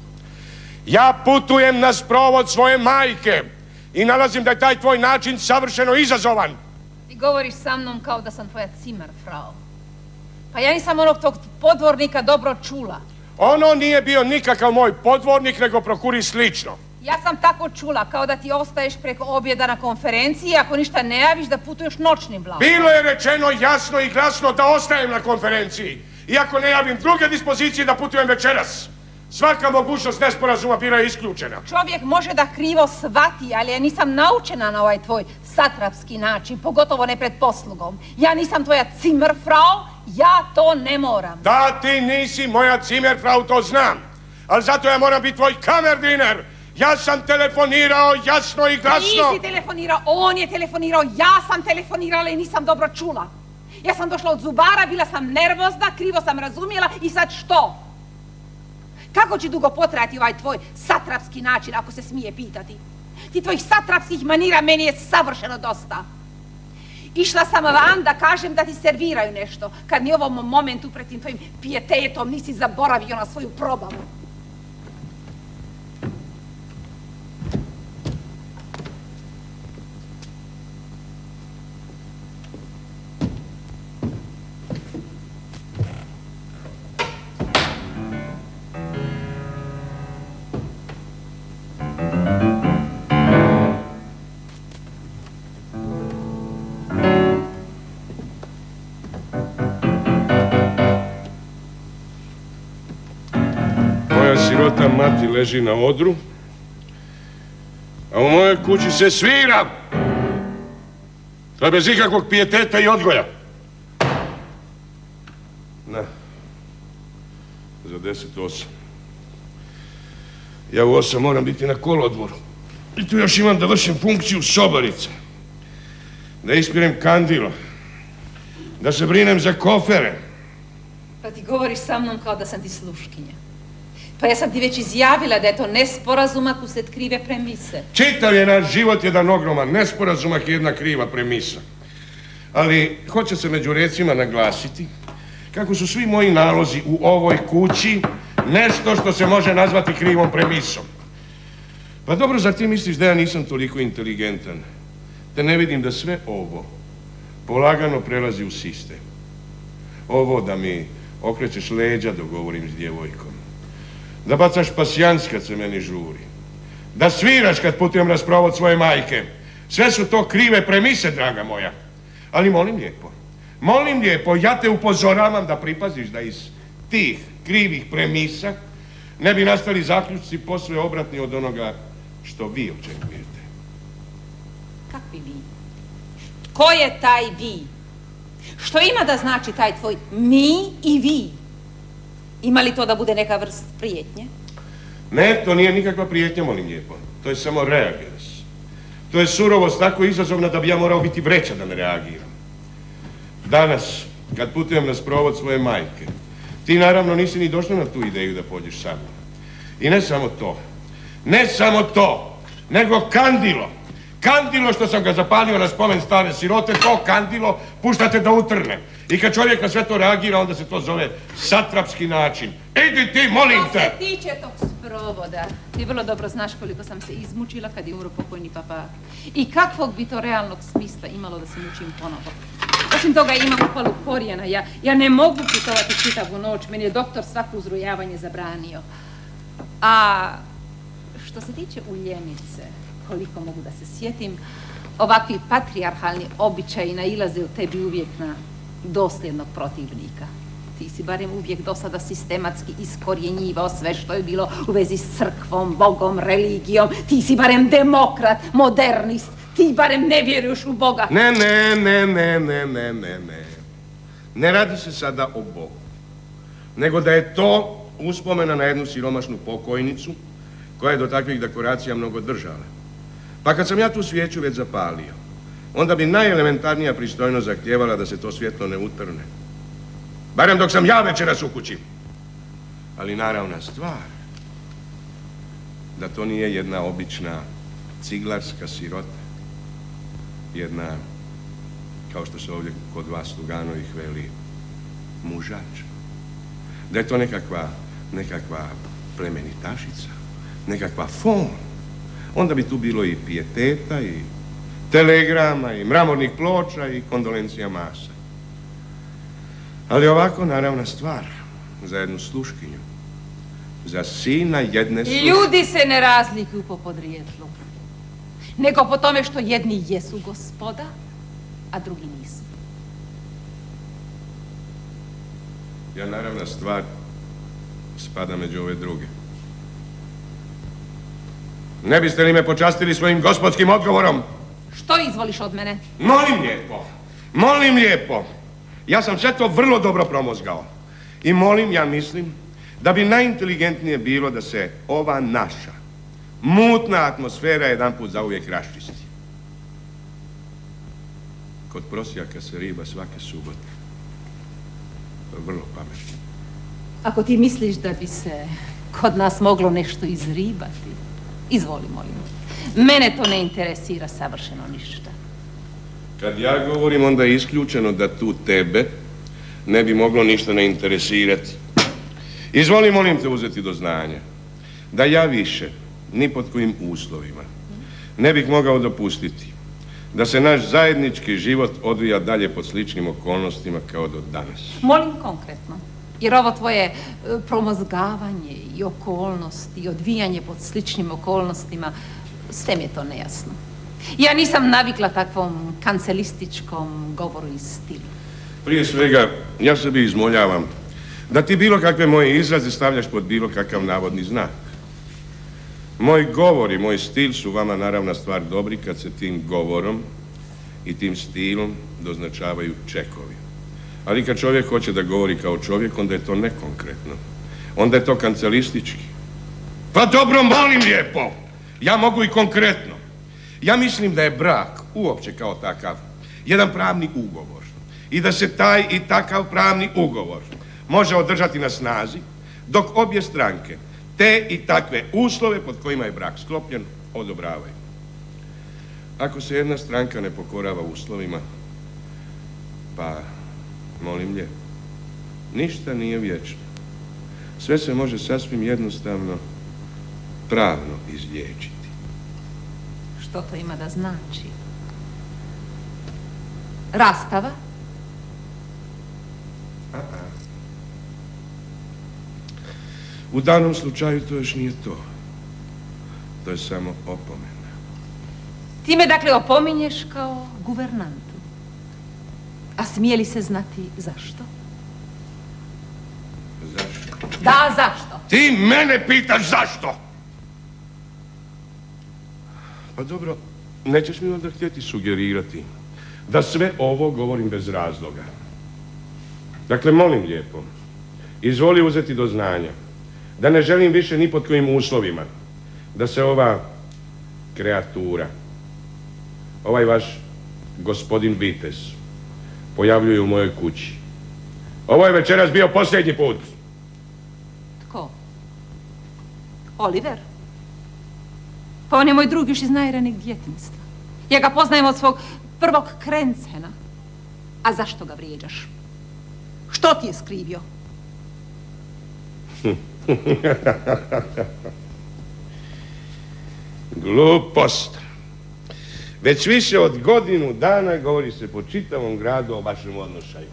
Ja putujem na sprovod svoje majke i nalazim da je taj tvoj način savršeno izazovan. Ti govoriš sa mnom kao da sam tvoja Zimmerfrau. Pa ja nisam onog tog podvornika dobro čula. Ono nije bio nikakav moj podvornik, nego prokuri slično. Ja sam tako čula, kao da ti ostaješ preko objeda na konferenciji, ako ništa ne javiš da putuješ noćnim vlakom. Bilo je rečeno jasno i glasno da ostajem na konferenciji. Iako ne javim druge dispozicije da putujem večeras. Svaka mogućnost nesporazuma bila je isključena. Čovjek može da krivo shvati, ali ja nisam naučena na ovaj tvoj satrapski način, pogotovo ne pred poslugom. Ja nisam tvoja Zimmerfrau, ja to ne moram. Da ti nisi moja Zimmerfrau, to znam. Ali zato ja moram biti tvoj kamerdiner. Ja sam telefonirao jasno i glasno. Nisi telefonirao, on je telefonirao, ja sam telefonirala i nisam dobro čula. Ja sam došla od zubara, bila sam nervozna, krivo sam razumjela i sad što? Kako će dugo potrajati ovaj tvoj satrapski način, ako se smije pitati? Ti tvojih satrapskih manira meni je savršeno dosta. Išla sam van da kažem da ti serviraju nešto, kad ni ovom momentu pred tim tvojim pijetetom nisi zaboravio na svoju probavu. Sirota mati leži na odru, A u mojoj kući se svira. To je bez ikakvog pijeteta i odgoja. Na. Za 10:08. Ja u 8 moram biti na kolodvoru. I tu još imam da vršim funkciju sobarice. Da ispirem kandilo. Da se brinem za kofere. Pa ti govoriš sa mnom kao da sam ti sluškinja. Pa ja sam ti već izjavila da je to nesporazumak usred krive premise. Čitav je naš život jedan ogroman nesporazumak i jedna kriva premisa. Ali hoće se među recima naglasiti kako su svi moji nalozi u ovoj kući nešto što se može nazvati krivom premisom. Pa dobro, zar ti misliš da ja nisam toliko inteligentan? Te ne vidim da sve ovo polagano prelazi u sistem. Ovo da mi okrećeš leđa dok govorim s djevojkom. Da bacaš pasijans kad se meni žuri. Da sviraš kad putujem na sprovod svoje majke. Sve su to krive premise, draga moja. Ali molim lijepo, ja te upozoravam da pripaziš da iz tih krivih premisa ne bi nastali zaključci posve obratni od onoga što vi očekujete. Kakvi vi? Ko je taj vi? Što ima da znači taj tvoj mi i vi? Ima li to da bude neka vrst prijetnje? Ne, to nije nikakva prijetnja, molim lijepo. To je samo reagans. To je surovost tako izazovna da bi ja morao biti vreća da ne reagiram. Danas, kad putujem na sprovod svoje majke, ti naravno nisi ni došla na tu ideju da pođeš sa mnom. I ne samo to, nego kandilo. Kandilo što sam ga zapalio na spomen stare sirote, to kandilo puštate da utrne. I kad čovjek na sve to reagira, onda se to zove satrapski način. Idi ti, molim te! Što se tiče tog sprovoda, ti vrlo dobro znaš koliko sam se izmučila kad je umro pokojni papa. I kakvog bi to realnog smisla imalo da se mučim ponovo. Osim toga imam upalu korijena, ja ne mogu putovati čitavu noć, meni je doktor svako uzrujavanje zabranio. A što se tiče uljenice, koliko mogu da se sjetim, ovakvi patrijarhalni običaji nailaze u tebi uvijek na dosljednog protivnika. Ti si barem uvijek do sada sistematski iskorjenjivao sve što je bilo u vezi s crkvom, Bogom, religijom. Ti si barem demokrat, modernist. Ti barem ne vjeruješ u Boga. Ne. Ne radi se sada o Bogu. Nego da je to uspomena na jednu siromašnu pokojnicu koja je do takvih dekoracija mnogo držala. Pa kad sam ja tu svijeću već zapalio, onda bi najelementarnija pristojnost zahtijevala da se to svjetlo ne utrne. Barem dok sam ja večeras u kući. Ali naravna stvar, da to nije jedna obična ciglarska sirota. Jedna, kao što se ovdje kod vas Luganovih veli, mužač. Da je to nekakva plemenitašica, nekakva fon. Onda bi tu bilo i pijeteta, i telegrama, i mramornih ploča, i kondolencija masa. Ali ovako naravna stvar, za jednu sluškinju, za sina jedne sluškinje. Ljudi se ne razlikuju po podrijetlu, nego po tome što jedni jesu gospoda, a drugi nisu. Ja naravna stvar spada među ove druge. Ne biste li me počastili svojim gospodskim odgovorom? Što izvoliš od mene? Molim lijepo. Ja sam sve to vrlo dobro promozgao. I ja mislim, da bi najinteligentnije bilo da se ova naša mutna atmosfera jedanput zauvijek raščisti. Kod prosjaka se riba svake subote. To je vrlo pametno. Ako ti misliš da bi se kod nas moglo nešto izribati, izvoli, molim. Mene to ne interesira savršeno ništa. Kad ja govorim, onda je isključeno da tu tebe ne bi moglo ništa ne interesirati. Izvoli, molim te, uzeti do znanja da ja više, ni pod kojim uslovima, ne bih mogao dopustiti da se naš zajednički život odvija dalje pod sličnim okolnostima kao do danas. Molim konkretno, jer ovo tvoje promozgavanje i okolnosti i odvijanje pod sličnim okolnostima, sve mi je to nejasno. Ja nisam navikla takvom kancelističkom govoru i stilu. Prije svega, ja sebi izmoljavam da ti bilo kakve moje izraze stavljaš pod bilo kakav navodni znak. Moj govor i moj stil su vama naravna stvar dobri kad se tim govorom i tim stilom doznačavaju čekovi. Ali kad čovjek hoće da govori kao čovjek, onda je to nekonkretno. Onda je to kancelistički. Pa dobro, molim lijepo, ja mogu i konkretno. Ja mislim da je brak, uopće kao takav, jedan pravni ugovor. I da se taj i takav pravni ugovor može održati na snazi, dok obje stranke te i takve uslove pod kojima je brak sklopljen odobravaju. Ako se jedna stranka ne pokorava uslovima, pa, molim lijepo, ništa nije vječno. Sve se može sasvim jednostavno pravno izliječiti. Što to ima da znači? Rastava? U danom slučaju to još nije to. To je samo opomena. Ti me dakle opominješ kao guvernantu. A smije li se znati zašto? Zašto? Da, zašto? Ti mene pitaš zašto? Pa dobro, nećeš mi onda htjeti sugerirati da sve ovo govorim bez razloga. Dakle, molim lijepo, izvoli uzeti do znanja da ne želim više ni pod kojim uslovima da se ova kreatura, ovaj vaš gospodin Vitez, pojavljuje u mojoj kući. Ovo je večeras bio posljednji put. Tko? Oliver? Pa on je moj drug još iz najranijeg djetinjstva. Ja ga poznajem od svog prvog krencena. A zašto ga vrijeđaš? Što ti je skrivio? Glupost. Već više od godinu dana govori se po čitavom gradu o vašem odnošaju.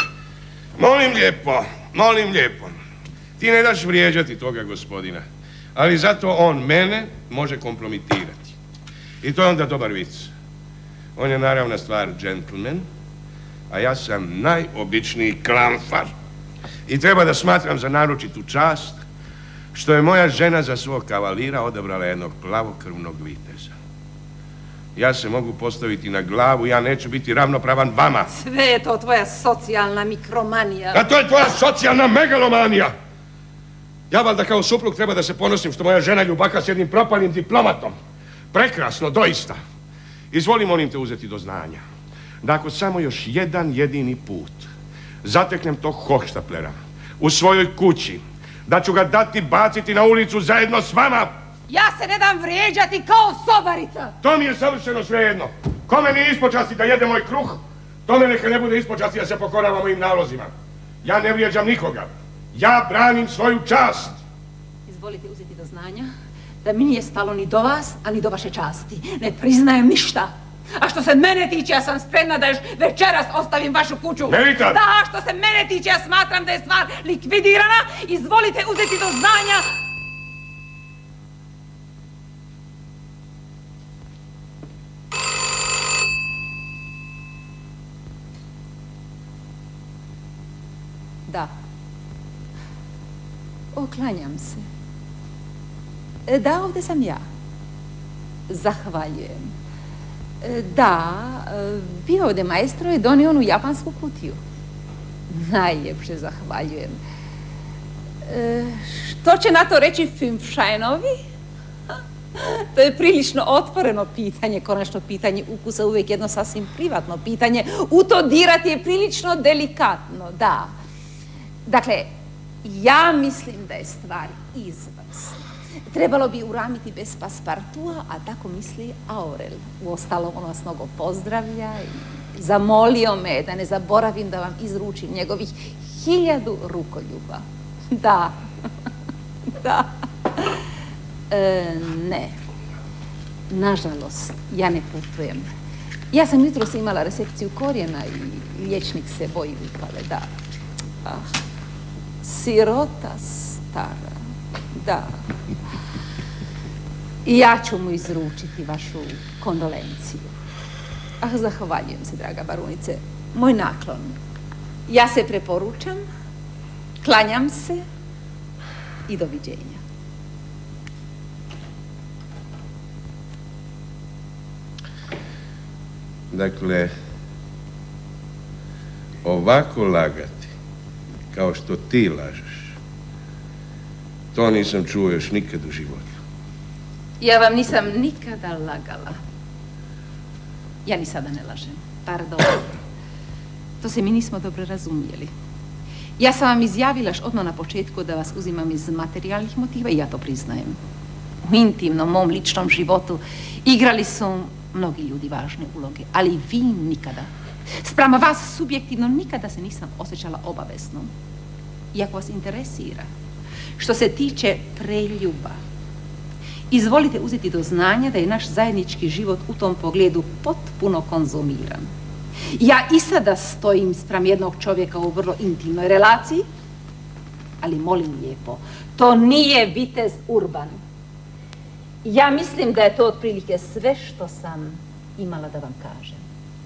Molim lijepo, ti ne daš vrijeđati toga gospodina, ali zato on mene može kompromitirati. I to je onda dobar vic. On je naravna stvar džentlmen, a ja sam najobičniji klamfar. I treba da smatram za naročitu čast što je moja žena za svog kavalira odabrala jednog plavokrvnog viteza. Ja se mogu postaviti na glavu, ja neću biti ravnopravan vama. Sve je to tvoja socijalna mikromanija. A to je tvoja socijalna megalomanija. Ja valjda kao suprug treba da se ponosim što moja žena ljubaka s jednim propalim diplomatom. Prekrasno, doista. Izvoli, molim te, uzeti do znanja da ako samo još jedan jedini put zateknem tog hohštaplera u svojoj kući, da ću ga dati baciti na ulicu zajedno s vama. Ja se ne dam vrijeđati kao sobarica. To mi je savršeno svejedno. Kome nije ispočasti da jede moj kruh, tome neka ne bude ispočasti da se pokorava mojim nalozima. Ja ne vrijeđam nikoga. Ja branim svoju čast. Izvolite uzeti do znanja da mi nije stalo ni do vas, a ni do vaše časti. Ne priznajem ništa. A što se mene tiče, ja sam spremna da još večeras ostavim vašu kuću. Melita! Da, a što se mene tiče, ja smatram da je stvar likvidirana. Izvolite uzeti do znanja. Da. Oklanjam se. Da, ovdje sam ja. Zahvaljujem. Da, bio ovdje maestro i donio onu japansku kutiju. Najljepše zahvaljujem. Što će na to reći Fünfscheinovi? To je prilično otvoreno pitanje, konačno pitanje ukusa, uvijek jedno sasvim privatno pitanje. U to dirati je prilično delikatno, da. Dakle, ja mislim da je stvar izvrsna. Trebalo bi uramiti bez paspartua, a tako misli Aurel. Uostalom, on vas mnogo pozdravlja i zamolio me da ne zaboravim da vam izručim njegovih 1000 rukoljuba. Da, da. Ne, nažalost, ja ne putujem. Ja sam jutros imala resekciju korijena i liječnik se boji upale, da. Sirota stara, da. I ja ću mu izručiti vašu kondolenciju. Zahvaljujem se, draga barunice. Moj naklon. Ja se preporučam, klanjam se i doviđenja. Dakle, ovako lagati, kao što ti lažeš, to nisam čuo još nikad u životu. Ja vam nisam nikada lagala. Ja ni sada ne lažem. Pardon. To se mi nismo dobro razumjeli. Ja sam vam izjavila još odmah na početku da vas uzimam iz materijalnih motiva i ja to priznajem. U intimnom, mom ličnom životu igrali su mnogi ljudi važne uloge, ali vi nikada. Sprama vas subjektivno nikada se nisam osjećala obaveznom. Iako vas interesira. Što se tiče preljuba, izvolite uzeti do znanja da je naš zajednički život u tom pogledu potpuno konzumiran. Ja i sada stojim spram jednog čovjeka u vrlo intimnoj relaciji, ali molim lijepo, to nije vitez Urban. Ja mislim da je to otprilike sve što sam imala da vam kažem.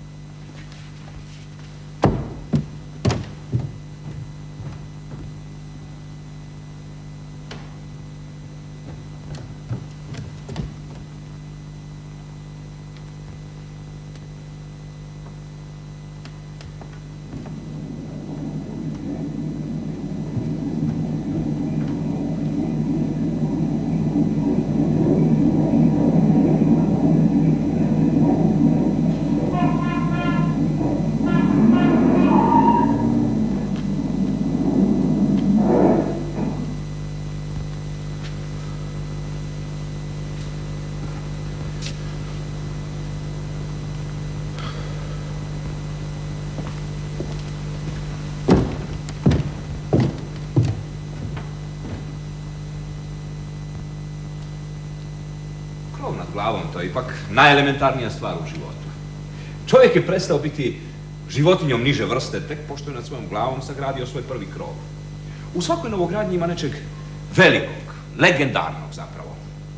Glavom, to je ipak najelementarnija stvar u životu. Čovjek je prestao biti životinjom niže vrste tek pošto je nad svojom glavom sagradio svoj prvi krov. U svakoj novogradnji ima nečeg velikog, legendarnog zapravo.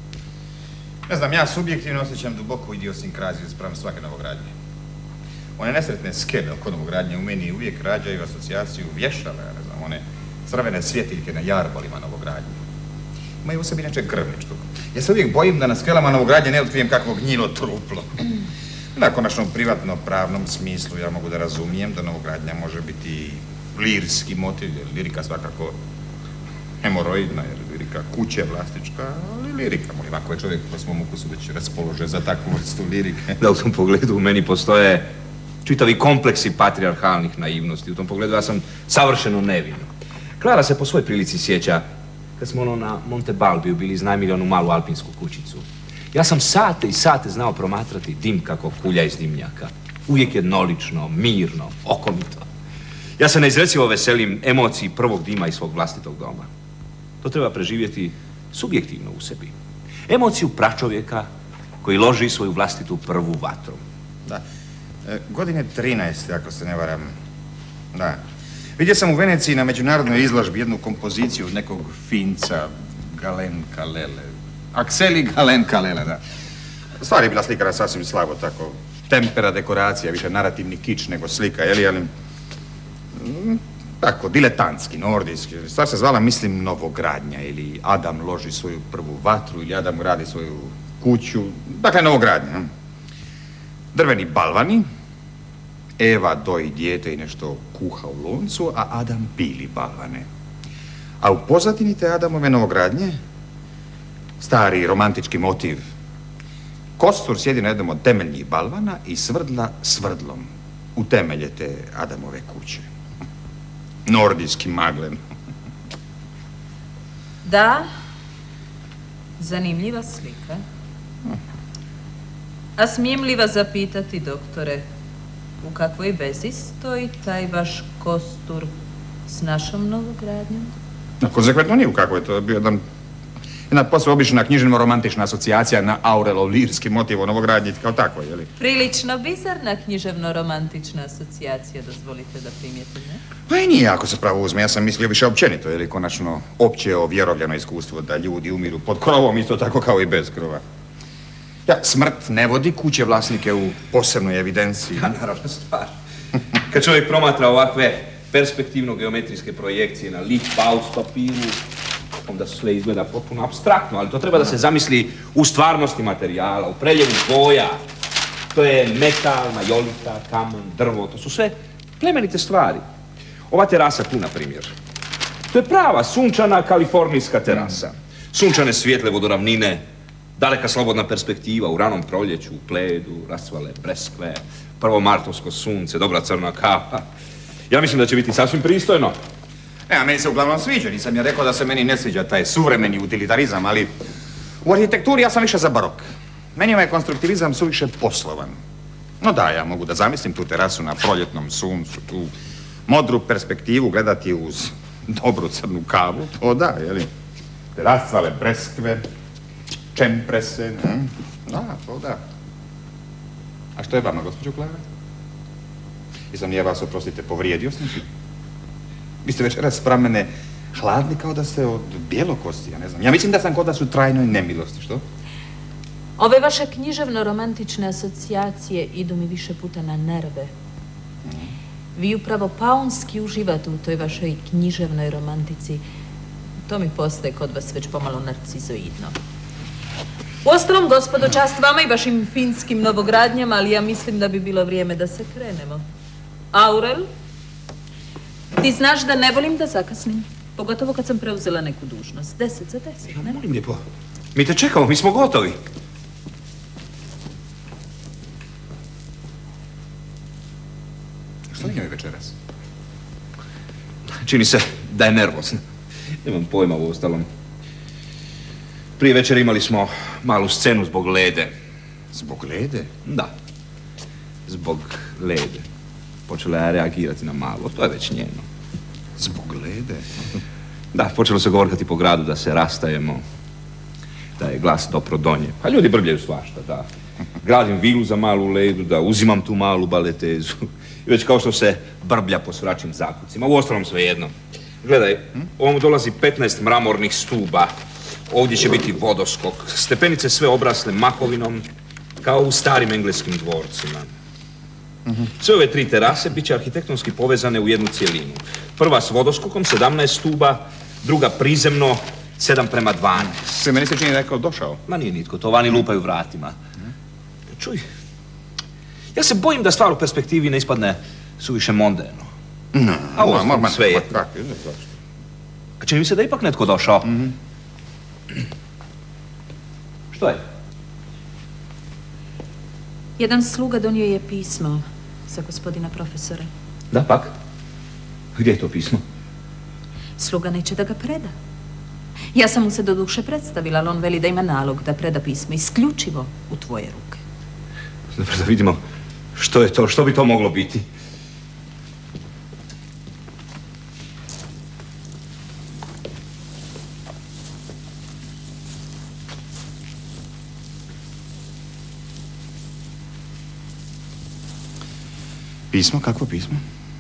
Ne znam, ja subjektivno osjećam duboku idiosinkraziju spram svake novogradnje. One nesretne skele oko novogradnje u meni uvijek rađaju asocijaciju vješala, ja ne znam, one crvene svjetiljke na jarbolima novogradnje. Imaju u sebi nečeg krvničkog. Ja se uvijek bojim da na skelama novogradnje ne otkrijem kakvo gnjilo truplo. Na konačnom privatno-pravnom smislu ja mogu da razumijem da novogradnja može biti lirski motiv, jer lirika svakako hemoroidna, jer lirika kuće vlastička, ali lirika, molim, ako je čovjek po svom ukusu već raspolože za takvu vrstu lirike. Da, u tom pogledu u meni postoje čitavi kompleksi patrijarhalnih naivnosti. U tom pogledu ja sam savršeno nevin. Klara se po svoj prilici sjeća kad smo na Monte Balbiju bili iznajmili onu malu alpinsku kućicu. Ja sam sate i sate znao promatrati dim kako kulja iz dimnjaka. Uvijek jednolično, mirno, okomito. Ja se neizrecivo veselim emociji prvog dima iz svog vlastitog doma. To treba preživjeti subjektivno u sebi. Emociju pračovjeka koji loži svoju vlastitu prvu vatru. Da. Godine 13, ako se ne varam. Da. Vidio sam u Veneciji na međunarodnoj izložbi jednu kompoziciju od nekog Finca, Galen Kalele. Akseli Galen Kalele, da. Stvar je bila slikara sasvim slabo, tako tempera, dekoracija, više narativni kič nego slika, jeli, ali tako, diletantski, nordijski. Stvar se zvala, mislim, Novogradnja, ili Adam loži svoju prvu vatru, ili Adam gradi svoju kuću, dakle, Novogradnja. Drveni balvani, Eva doji dijete i nešto kuha u loncu, a Adam pili balvane. A u pozadini te Adamove novogradnje, stari romantički motiv, kostur sjedi na jednom od temeljnih balvana i svrdla svrdlom u temelje te Adamove kuće. Nordijski maglen. Da, zanimljiva slika. A smijem li vas zapitati, doktore, u kakvoj vezi stoji taj vaš kostur s našom novogradnjom? Konsekventno nije u kakvoj, to je bio jedna posve obična književno-romantična asocijacija na aurelo-lirski motiv o novogradnji kao tako, je li? Prilično bizarna književno-romantična asocijacija, dozvolite da primijetim, ne? Pa i nije, ako se pravo uzme, ja sam mislio više općenito, je li konačno opće ovjerovljeno iskustvo da ljudi umiru pod krovom, isto tako kao i bez krova. Ja, smrt ne vodi kuće vlasnike u posebnoj evidenciji. Naravno stvar. Kad čovjek promatra ovakve perspektivno-geometrijske projekcije na Lichtbaus papiru, onda sve izgleda potpuno apstraktno, ali to treba da se zamisli u stvarnosti materijala, u preljevu boja. što je metal, majolika, kamen, drvo, to su sve plemenite stvari. Ova terasa tu, na primjer. To je prava sunčana kalifornijska terasa. Sunčane svijetle vodoravnine, daleka slobodna perspektiva u ranom proljeću, u pledu, rasvale breskve, prvo martovsko sunce, dobra crna kava. Ja mislim da će biti sasvim pristojno. A meni se uglavnom sviđa, nisam ja rekao da se meni ne sviđa taj suvremeni utilitarizam, ali u arhitekturi ja sam više za barok. Meni je konstruktivizam suviše poslovan. No da, ja mogu da zamislim tu terasu na proljetnom suncu, tu modru perspektivu gledati uz dobru crnu kavu, to da, jeli? Rasvale breskve, čemprese, ne? Da, to da. A što je vama, gospođo Klara? Jesam ja vas, oprostite, povrijedio sam? Vi ste večeras sprav mene hladni kao da ste od bijelokosti, ja ne znam. Ja mislim da sam kod vas u trajnoj nemilosti, što? Ove vaše književno-romantične asocijacije idu mi više puta na nerve. Vi upravo paunski uživate u toj vašoj književnoj romantici. To mi postaje kod vas već pomalo narcizoidno. Uostalom, gospodo, čast vama i vašim finskim novogradnjama, ali ja mislim da bi bilo vrijeme da se krenemo. Aurel, ti znaš da ne volim da zakasnim. Pogotovo kad sam preuzela neku dužnost. 10 za 10, ne? Molim lijepo, mi te čekamo, mi smo gotovi. Što nije večeras? Čini se da je nervozna. Nemam pojma u ostalom. Prije večera imali smo malu scenu zbog Lede. Zbog Lede? Da. Zbog Lede. Počela je reagirati na malo, to je već njeno. Zbog Lede? Da, počelo se govoriti po gradu da se rastajemo, da je glas dopro donje. A ljudi brbljaju svašta, da gradim vilu za malu Ledu, da uzimam tu malu baletezu. I već kao što se brblja po svračim zakucima, uostalom svejedno. Gledaj, ovom dolazi 15 mramornih stuba, ovdje će biti vodoskok, stepenice sve obrasle makovinom, kao u starim engleskim dvorcima. Sve ove 3 terase bit će arhitektonski povezane u jednu cijelinu. Prva s vodoskokom, 17 stuba, druga prizemno, 7:12. Se meni se čini da je kao došao. Ma nije nitko, to vani lupaju vratima. Čuj, ja se bojim da stvar u perspektivi ne ispadne suviše mondeno. A ovo sve je. A čini mi se da je ipak netko došao. Što je? Jedan sluga donio je pismo za gospodina profesora. Da, pak? Gdje je to pismo? Sluga neće da ga preda. Ja sam mu se do duše predstavila, ali on veli da ima nalog da preda pismo isključivo u tvoje ruke. Dobro, da vidimo što je to, što bi to moglo biti. Pismo? Kakvo pismo?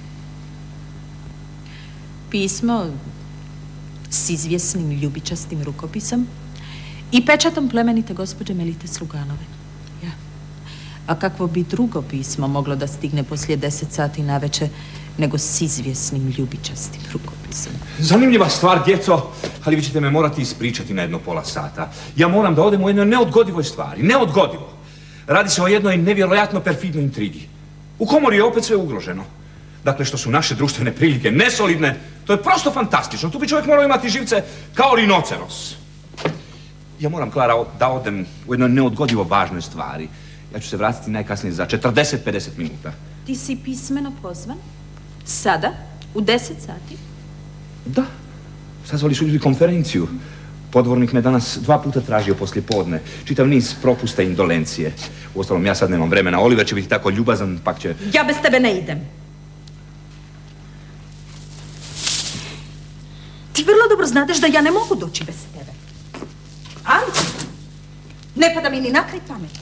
Pismo s izvjesnim ljubičastim rukopisom i pečatom plemenite gospođe Melite Sluganove. Ja. A kakvo bi drugo pismo moglo da stigne poslije 10 sati navečer nego s izvjesnim ljubičastim rukopisom? Zanimljiva stvar, djeco, ali vi ćete me morati ispričati na jedno pola sata. Ja moram da odem u jednoj neodgodivoj stvari. Neodgodivo. Radi se o jednoj nevjerojatno perfidnoj intrigi. U komori je opet sve ugroženo. Dakle, što su naše društvene prilike nesolidne, to je prosto fantastično. Tu bi čovjek morao imati živce kao rinoceros. Ja moram, Klara, da odem u jednoj neodgodivo važnoj stvari. Ja ću se vratiti najkasnije za 40-50 minuta. Ti si pismeno pozvan? Sada? U 10 sati? Da. Sazvali su ljudi konferenciju. Podvornik me danas 2 puta tražio poslije podne. Čitav niz propusta i indolencije. Uostalom, ja sad nemam vremena. Oliver će biti tako ljubazan, pak će... Ja bez tebe ne idem. Ti vrlo dobro znadeš da ja ne mogu doći bez tebe. Ali, ne pada mi ni na kraj pameti.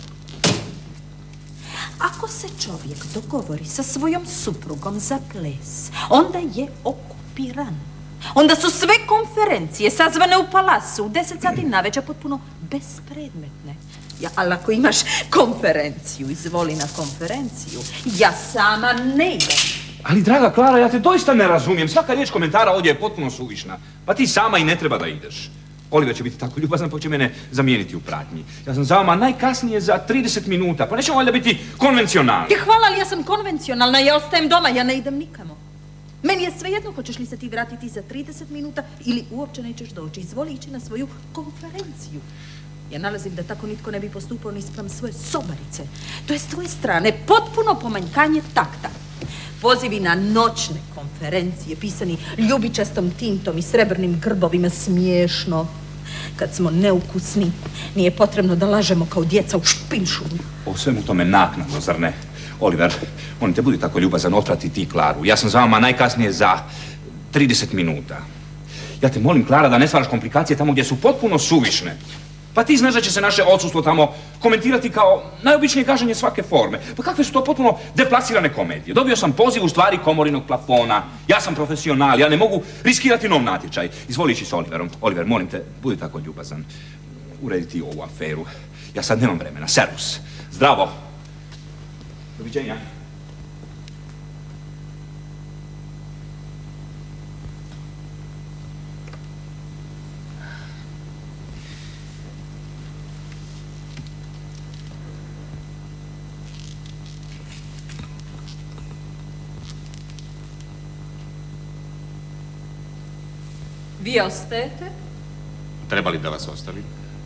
Ako se čovjek dogovori sa svojom suprugom za ples, onda je okupiran. Onda su sve konferencije sazvane u palasu u 10 sati navečer potpuno bespredmetne. Ja, ali ako imaš konferenciju, izvoli na konferenciju. Ja sama ne idem. Ali, draga Klara, ja te doista ne razumijem. Svaka riječ komentara ovdje je potpuno suvišna. Pa ti sama i ne treba da ideš. Oliver će biti tako ljubazan pa će mene zamijeniti u pratnji. Ja sam za vama najkasnije za 30 minuta, pa nećemo valjda biti konvencionalni. Hvala, ali ja sam konvencionalna, ja ostajem doma, ja ne idem nikamo. Meni je svejedno hoćeš li se ti vratiti za 30 minuta ili uopće nećeš doći. Izvoli ići na svoju konferenciju. Ja nalazim da tako nitko ne bi postupao ni spram svoje sobarice. To je s tvoje strane potpuno pomanjkanje takta. Pozivi na noćne konferencije, pisani ljubičastom tintom i srebrnim grbovima, smiješno. Kad smo neukusni, nije potrebno da lažemo kao djeca u špinšunu. O svemu tome naknadno, zar ne? Oliver, molim te, budi tako ljubazan, otprati ti Klaru. Ja sam za vama najkasnije za 30 minuta. Ja te molim, Klara, da ne stvaraš komplikacije tamo gdje su potpuno suvišne. Pa ti znaš da će se naše odsustvo tamo komentirati kao najobičnije gaženje svake forme. Pa kakve su to potpuno deplasirane komedije? Dobio sam poziv u stvari komorinog plafona. Ja sam profesional, ja ne mogu riskirati nov natječaj. Izvoli ići s Oliverom. Oliver, molim te, budi tako ljubazan. Urediti ovu aferu. Ja sad nemam vremena. Servus. Zdravo. Doviđenja. Vi ostajete? Treba li da vas ostavim?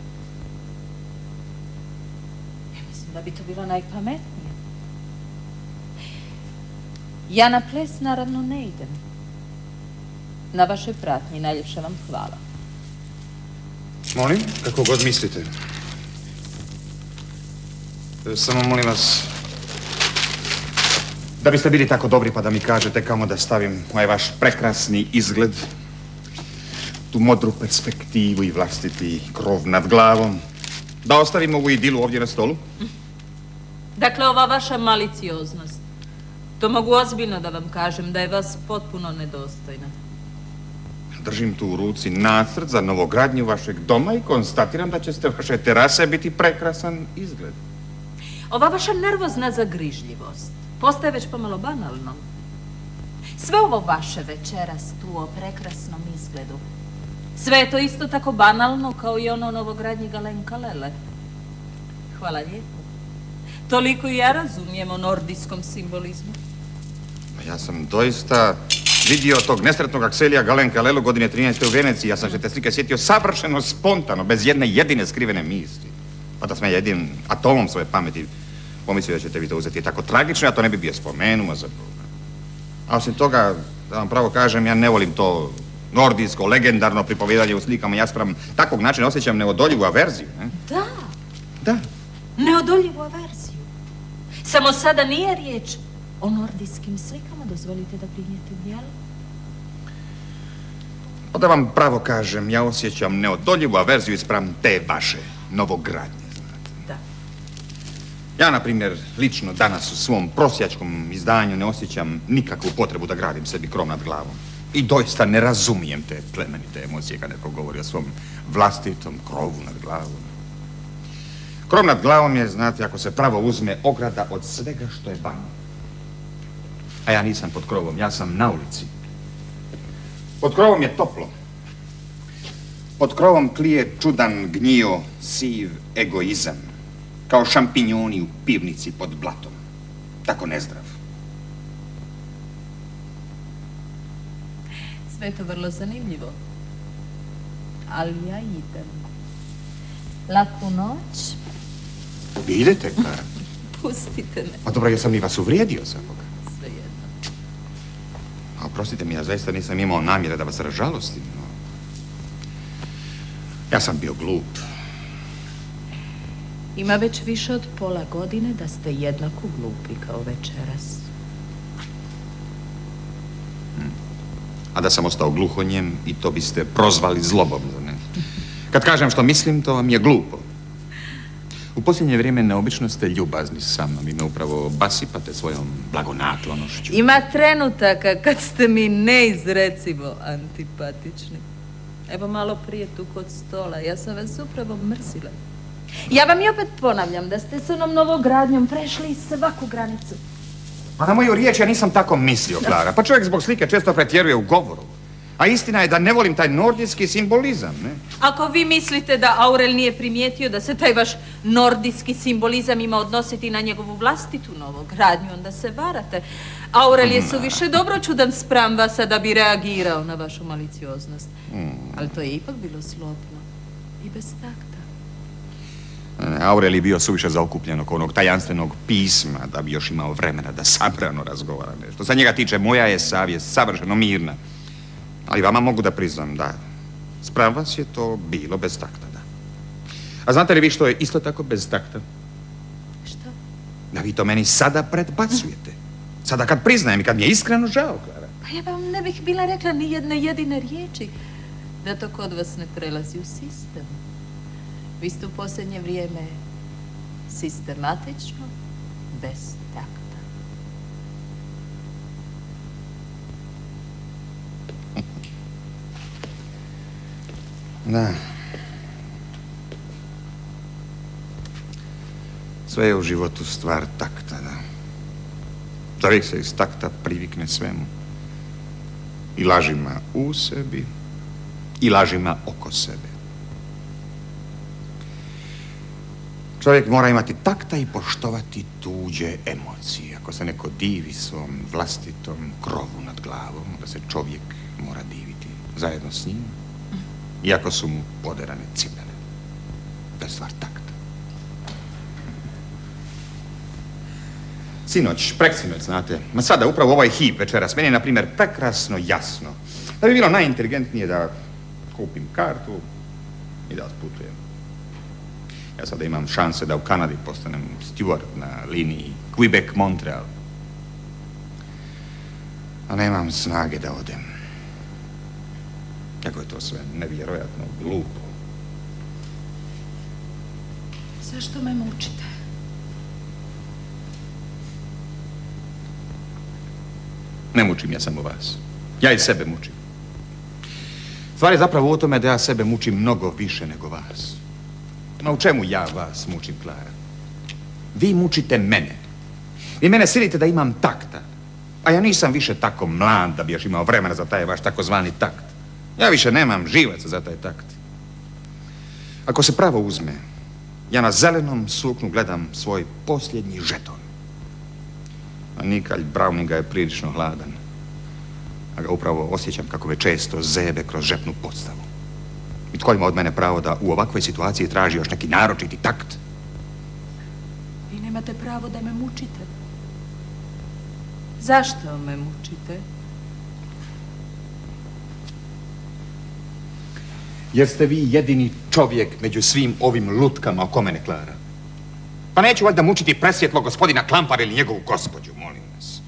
Ja mislim da bi to bilo najpametnije. Ja na ples naravno ne idem. Na vaše pratnje najljepše vam hvala. Molim, kako god mislite. Samo molim vas, da biste bili tako dobri pa da mi kažete kamo da stavim ovaj vaš prekrasni izgled, tu modru perspektivu i vlastiti krov nad glavom. Da ostavim ovu idilu ovdje na stolu? Dakle, ova vaša malicioznost, to mogu ozbiljno da vam kažem, da je vas potpuno nedostojna. Držim tu u ruci nacrt za novogradnju vašeg doma i konstatiram da će ste vaše terase biti prekrasan izgled. Ova vaša nervozna zagrižljivost postaje već pomalo banalno. Sve ovo vaše večeras tu o prekrasnom izgledu, sve je to isto tako banalno kao i ono novogradnji Galenka Lele. Hvala lijepo. Toliko i ja razumijem o nordijskom simbolizmu. Ja sam doista vidio tog nesretnog Akselija Galenka Lelu godine 13. u Veneciji. Ja sam se te slike sjetio savršeno spontano, bez jedne jedine skrivene misli. Pa da sam ja jedin atomom svoje pameti pomislio da ćete vi to uzeti tako tragično, ja to ne bi bio spomenuo za Boga. A osim toga, da vam pravo kažem, ja ne volim to nordijsko, legendarno pripovijedanje u slikama. Ja spram takvog načina osjećam neodoljivu averziju. Ne? Da. Da. Neodoljivu averziju. Samo sada nije riječ o nordijskim slikama, dozvolite da primijete bijelo. Pa da vam pravo kažem, ja osjećam neodoljivu averziju spram te vaše novogradnje, znate. Da. Ja, na primjer, lično danas u svom prosjačkom izdanju ne osjećam nikakvu potrebu da gradim sebi krov nad glavom. I doista ne razumijem te plemenite emocije kad neko govori o svom vlastitom krovu nad glavom. Krov nad glavom je, znate, ako se pravo uzme, ograda od svega što je van. A ja nisam pod krovom, ja sam na ulici. Pod krovom je toplo. Pod krovom klije čudan, gnjio, siv egoizam. Kao šampinjoni u pivnici pod blatom. Tako nezdrav. Sve je to vrlo zanimljivo. Ali ja idem. Laku noć. Vi idete, Klara? Pustite me. Pa dobro, ja sam i vas uvrijedio svakoga. Svejedno. A oprostite mi, ja zaista nisam imao namjere da vas ražalostim. No. Ja sam bio glup. Ima već više od pola godine da ste jednako glupi kao večeras. A da sam ostao gluhonjem i to biste prozvali zlobom, ne? Kad kažem što mislim, to vam je glupo. U posljednje vrijeme neobično ste ljubazni sa mnom i me upravo basipate svojom blagonaklonošću. Ima trenutaka kad ste mi neizrecivo antipatični. Evo malo prije tu kod stola, ja sam vas upravo mrzila. Ja vam i opet ponavljam da ste s onom novogradnjom prešli svaku granicu. Pa na moju riječ ja nisam tako mislio, Klara. Pa čovjek zbog slike često pretjeruje u govoru. A istina je da ne volim taj nordijski simbolizam, ne? Ako vi mislite da Aurel nije primijetio da se taj vaš nordijski simbolizam ima odnositi na njegovu vlastitu novogradnju, onda se varate. Aurel je suviše dobročudan spram vas da bi reagirao na vašu malicioznost. Ali to je ipak bilo slobno i bez takta. Aurel je bio suviše zaokupljen oko onog tajanstvenog pisma da bi još imao vremena da sabrano razgovara nešto. Što se njega tiče, moja je savjest savršeno mirna. Ali vama mogu da priznam da spram vas je to bilo bez takta, da. A znate li vi što je isto tako bez takta? Što? Da vi to meni sada predbacujete. Sada kad priznajem i kad mi je iskreno žao, Klara. Pa ja vam ne bih bila rekla ni jedne jedine riječi da to kod vas ne prelazi u sistem. Vi ste u posljednje vrijeme sistematično bez takta. Da. Sve je u životu stvar takta, da. Čovjek se iz takta privikne svemu. I lažima u sebi, i lažima oko sebe. Čovjek mora imati takta i poštovati tuđe emocije. Ako se neko divi svom vlastitom krovu nad glavom, da se čovjek mora diviti zajedno s njim, iako su mu poderane cipele. To je stvar takta. Sinoć, preksinoć, znate, ma sada, upravo ovaj hip večeras, meni je, na primjer, prekrasno jasno da bi bilo najinteligentnije da kupim kartu i da otputujem. Ja sada imam šanse da u Kanadi postanem steward na liniji Quebec-Montreal. A nemam snage da odem. Kako je to sve nevjerojatno glupo. Zašto me mučite? Ne mučim ja samo vas. Ja i sebe mučim. Stvar je zapravo u tome da ja sebe mučim mnogo više nego vas. Ma u čemu ja vas mučim, Klara? Vi mučite mene. Vi mene silite da imam takta. A ja nisam više tako mlad da bi još imao vremena za taj vaš takozvani takt. Ja više nemam živaca za taj takt. Ako se pravo uzme, ja na zelenom suknu gledam svoj posljednji žeton. A nikalj Browninga je prilično hladan. A ga upravo osjećam kako me često zebe kroz žepnu podstavu. I tko ima od mene pravo da u ovakvoj situaciji traži još neki naročiti takt? Vi nemate pravo da me mučite. Zašto me mučite? Jer ste vi jedini čovjek među svim ovim lutkama oko mene, Klara. Pa neću valjda mučiti presvjetlog gospodina Klampara ili njegovu gospođu, molim vas.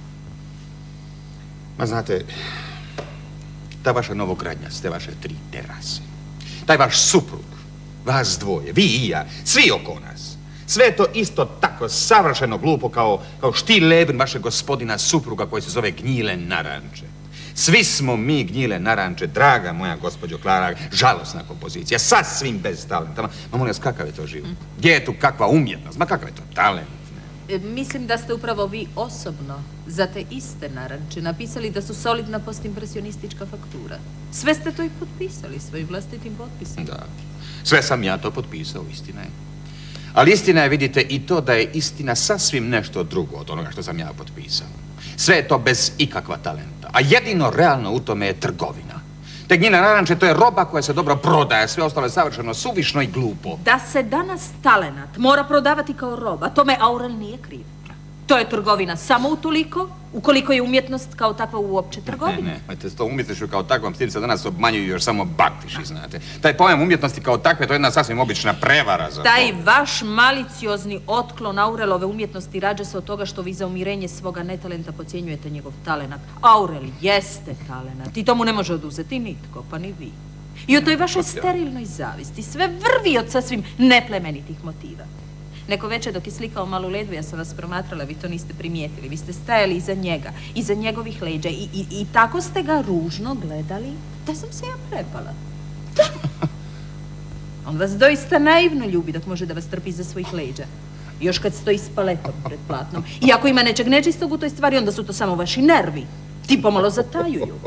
Ma znate, ta vaša novogradnja s te vaše 3 terase, taj vaš suprug, vas dvoje, vi i ja, svi oko nas, sve je to isto tako savršeno glupo kao štil leben vašeg gospodina supruga koji se zove Gnjile Naranče. Svi smo mi Gnjile Naranče, draga moja gospođo Klara, žalosna kompozicija, sasvim bez talenta. Ma molim vas, kakav je to život? Gdje je tu kakva umjetnost? Ma kakav je to talent? Mislim da ste upravo vi osobno za te iste Naranče napisali da su solidna postimpresionistička faktura. Sve ste to i potpisali svojim vlastitim potpisom. Da, sve sam ja to potpisao, istina je. Ali istina je, vidite, i to da je istina sasvim nešto drugo od onoga što sam ja potpisao. Sve je to bez ikakva talenta, a jedino realno u tome je trgovina. Te Gnjile Naranče, to je roba koja se dobro prodaje, sve ostalo je savršeno suvišno i glupo. Da se danas talenat mora prodavati kao roba, tome Aurel nije kriv. To je trgovina samo utoliko, ukoliko je umjetnost kao takva uopće trgovina. Ne, s to umjetnošću kao takvom, s tim se danas obmanjuju još samo baktiši, znate. Taj pojam umjetnosti kao takve, to je jedna sasvim obična prevara za taj vaš maliciozni otklon Aurelove umjetnosti rađa se od toga što vi za umirenje svoga netalenta podcjenjujete njegov talenat. Aurel jeste talenat i to mu ne može oduzeti nitko, pa ni vi. I o toj vašoj sterilnoj zavisti sve vrvi od sasvim neplemenitih motiva. Neko večer dok je slikao malu ledvu, ja sam vas promatrala, vi to niste primijetili. Vi ste stajali iza njega, iza njegovih leđa i tako ste ga ružno gledali da sam se ja prepala. Da. On vas doista naivno ljubi dok može da vas trpi iza svojih leđa. Još kad stoji s paletom pred platnom. I ako ima nečeg nečistog u toj stvari, onda su to samo vaši nervi. Ti pomalo zatajuju.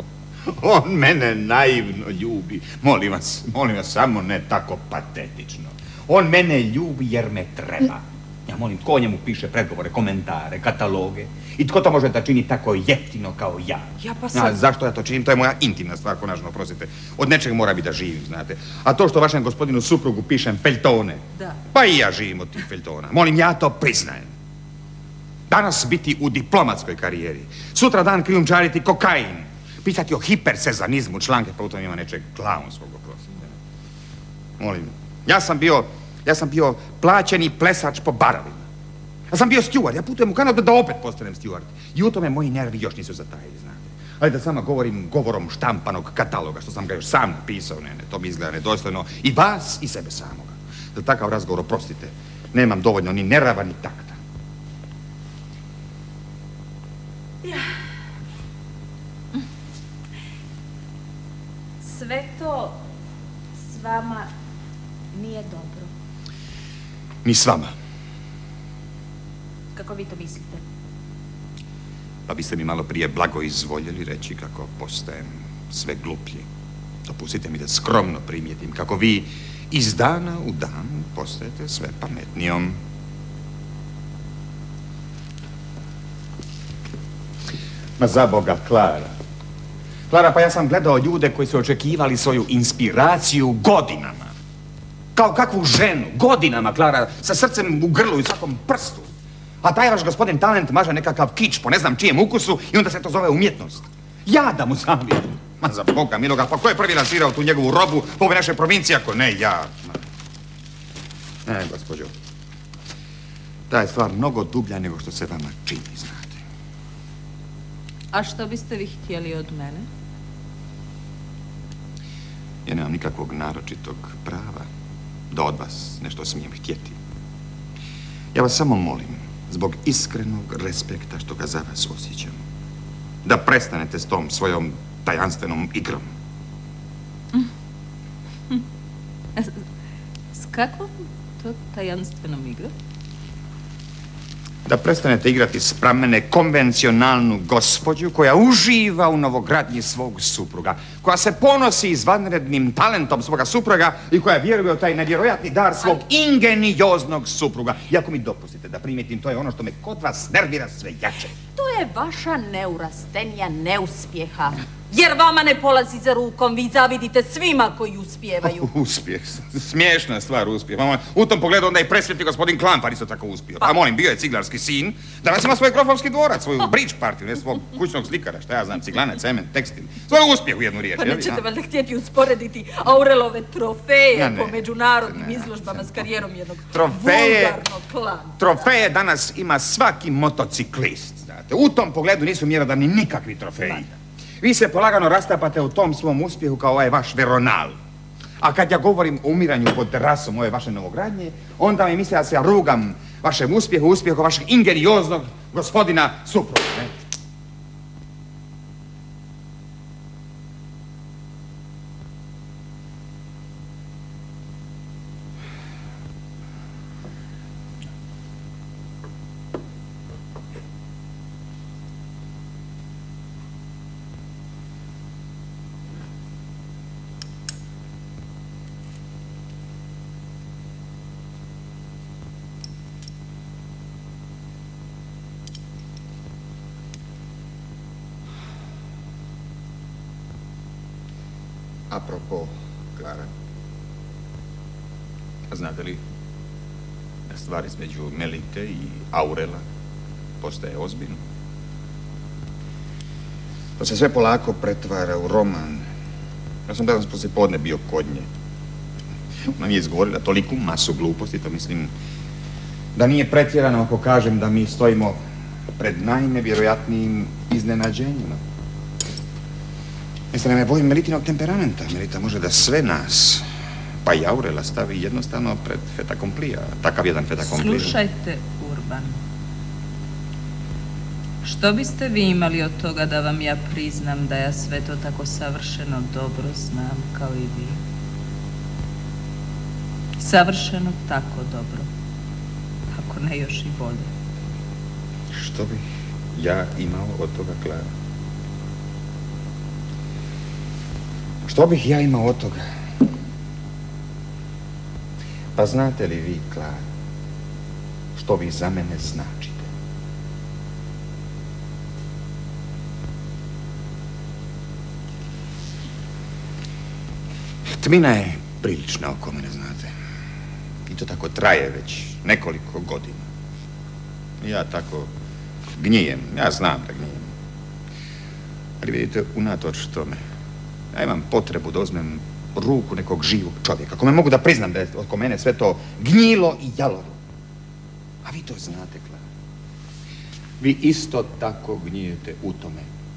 On mene naivno ljubi. Molim vas, samo ne tako patetično. On mene ljubi jer me treba. Ja molim, tko o njemu piše predgovore, komentare, kataloge? I tko to može da čini tako jeftino kao ja? Ja pa sad... Zašto ja to činim? To je moja intimna stvar, konačno, oprostite. Od nečeg mora biti da živim, znate. A to što vašem gospodinu suprugu pišem feljtone, da. Pa i ja živim od tih feljtona. Molim, ja to priznajem. Danas biti u diplomatskoj karijeri. Sutra dan krijumčariti kokain. Pisati o hipersezanizmu članke, pa u tom ima nečeg klaunskog, oprostite. Molim, ja sam bio plaćeni plesač po barovima. Ja sam bio stjuard, ja putujem u Kanadu da opet postanem stjuard. I u tome moji nervi još nisu zatajili, znate. Ali da sama govorim govorom štampanog kataloga, što sam ga još sam napisao, ne, to mi izgleda nedostojno. I vas i sebe samoga. Za takav razgovor, oprostite, nemam dovoljno ni nerava ni takta. Sve to s vama nije dobro. Ni s vama. Kako vi to mislite? Pa biste mi malo prije blago izvoljeli reći kako postajem sve gluplji. Dopustite mi da skromno primijetim kako vi iz dana u dan postajete sve pametnijom. Ma za Boga, Klara, pa ja sam gledao ljude koji su očekivali svoju inspiraciju godinama. Kao kakvu ženu, godinama, Klara, sa srcem u grlu i svakom prstu. A taj vaš gospodin talent maže nekakav kič po ne znam čijem ukusu i onda se to zove umjetnost. Ja da mu zavjerim. Ma za Boga miloga, pa ko je prvi lansirao tu njegovu robu po ove naše provincije, ako ne ja? Ne, gospođo. Ta je stvar mnogo dublja nego što se vama čini, znate. A što biste vi htjeli od mene? Ja nemam nikakvog naročitog prava da od vas nešto smijem htjeti. Ja vas samo molim, zbog iskrenog respekta što ga za vas osjećam, da prestanete s tom svojom tajanstvenom igrom. S kakvom to tajanstvenom igrom? Da prestanete igrati spram mene konvencionalnu gospođu koja uživa u novogradnji svog supruga, koja se ponosi izvanrednim talentom svoga supruga i koja vjeruje u taj nevjerojatni dar svog ingenioznog supruga. I ako mi dopustite da primijetim, to je ono što me kod vas nervira sve jače. To je vaša neurastenija neuspjeha. Jer vama ne polazi za rukom, vi zavidite svima koji uspijevaju. Uspjeh, smiješna stvar uspjeh. U tom pogledu onda i presvjetni gospodin Klampar isto tako uspio. Pa molim, bio je ciglarski sin, danas ima svoj grofovski dvorac, svoju bridge partiju, ne svog kućnog slikara, šta ja znam, ciglane, cement, tekstil. Svoj uspjeh u jednu riječ. Pa nećete valjda htjeti usporediti Aurelove trofeje po međunarodnim izložbama s karijerom jednog vulgarnog klana. Trofeje danas ima svaki motociklist, znate. U tom pogledu nisu mjerodavni nikakvi trofeji. Vi se polagano rastapate u tom svom uspjehu kao ovaj vaš veronal. A kad ja govorim o umiranju pod terasom ove vaše novogradnje, onda mi misle da se ja rugam vašem uspjehu, uspjehu vašeg ingenioznog gospodina supruga, ne? Apropo, Klara, znate li da stvar između Melite i Aurela postaje ozbiljno? To se sve polako pretvara u roman. Ja sam danas poslijepodne bio kod nje. Ona mi je izgovorila toliku masu gluposti, to mislim da nije pretjerano ako kažem da mi stojimo pred najnevjerojatnijim iznenađenjima. Mislim, ne bojim Melitinog temperamenta. Melita može da sve nas, pa i Aurela, stavi jednostavno pred fait accompli, takav jedan fait accompli. Slušajte, Urban. Što biste vi imali od toga da vam ja priznam da ja sve to tako savršeno dobro znam kao i vi? Savršeno tako dobro. Ako ne još i bolje. Što bih ja imao od toga, Klara? Što bih ja imao od toga? Pa znate li vi, Klara, što vi za mene značite? Tmina je prilična oko mene, znate. I to tako traje već nekoliko godina. Ja tako gnijem, ja znam da gnijem. Ali vidite, unatoč tome, ja imam potrebu da uzmem ruku nekog živog čovjeka, kome mogu da priznam da je oko mene sve to gnjilo i jalovo. A vi to znate, Klara. Vi isto tako gnijete u tome.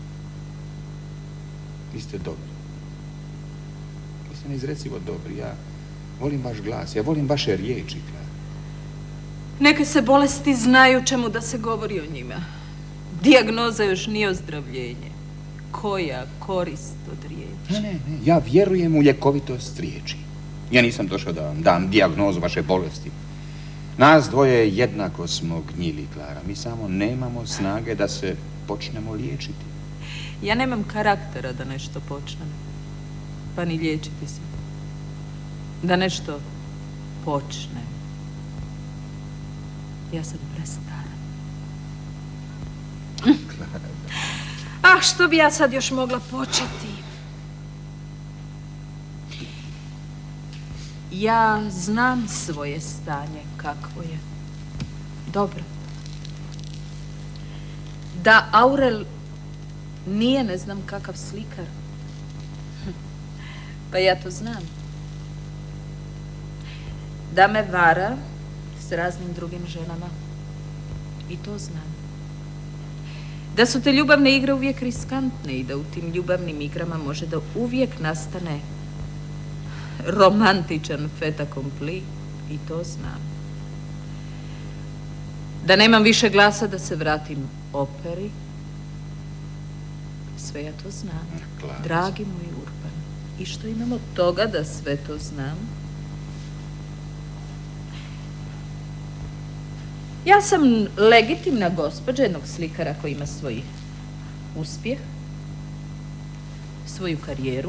Vi ste dobri. Vi ste neizrecivo dobri. Ja volim vaš glas, ja volim vaše riječi, Klara. Neke se bolesti znaju čemu da se govori o njima. Dijagnoza još nije ozdravljenje. Koja korist od riječi? Ne, ja vjerujem u ljekovitost riječi. Ja nisam došao da vam dam dijagnozu vaše bolesti. Nas dvoje jednako smo gnjili, Klara. Mi samo nemamo snage da se počnemo liječiti. Ja nemam karaktera da nešto počnem. Pa ni liječiti se. Da nešto počnem. Ja sam prestara. Ah, što bi ja sad još mogla početi? Ja znam svoje stanje kakvo je. Dobro. Da Aurel nije ne znam kakav slikar. Pa ja to znam. Da me vara s raznim drugim ženama. I to znam. Da su te ljubavne igre uvijek riskantne i da u tim ljubavnim igrama može da uvijek nastane romantičan fait accompli. I to znam. Da nemam više glasa da se vratim operi. Sve ja to znam. Dragi moj Urban. I što imam od toga da sve to znam? Ja sam legitimna gospođa jednog slikara koji ima svoj uspjeh, svoju karijeru,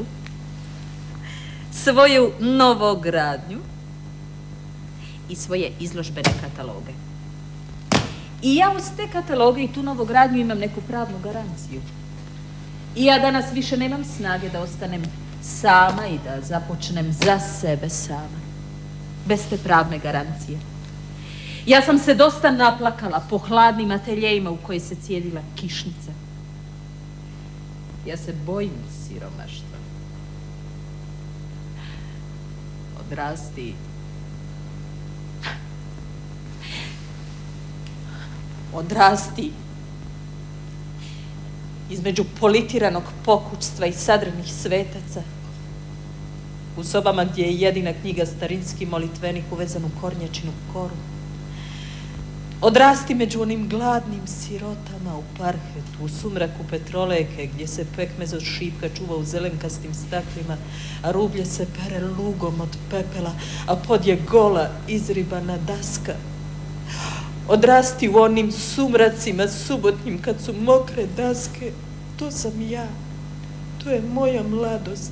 svoju novogradnju i svoje izložbene kataloge. I ja uz te kataloge i tu novogradnju imam neku pravnu garanciju. I ja danas više nemam snage da ostanem sama i da započnem za sebe sama. Bez te pravne garancije. Ja sam se dosta naplakala po hladnim ateljejima u koje se cijedila kišnica. Ja se bojim siromaštva. Odrasti. Odrasti. Između politiranog pokućstva i sadrenih svetaca. U sobama gdje je jedina knjiga starinski molitvenik uvezan u kornjačinu koru. Odrasti među onim gladnim sirotama u parhetu, u sumraku petrolejke, gdje se pekmez od šipka čuva u zelenkastim staklima, a rublje se pere lugom od pepela, a pod je gola izribana daska. Odrasti u onim sumracima subotnjim kad su mokre daske. To sam ja. To je moja mladost.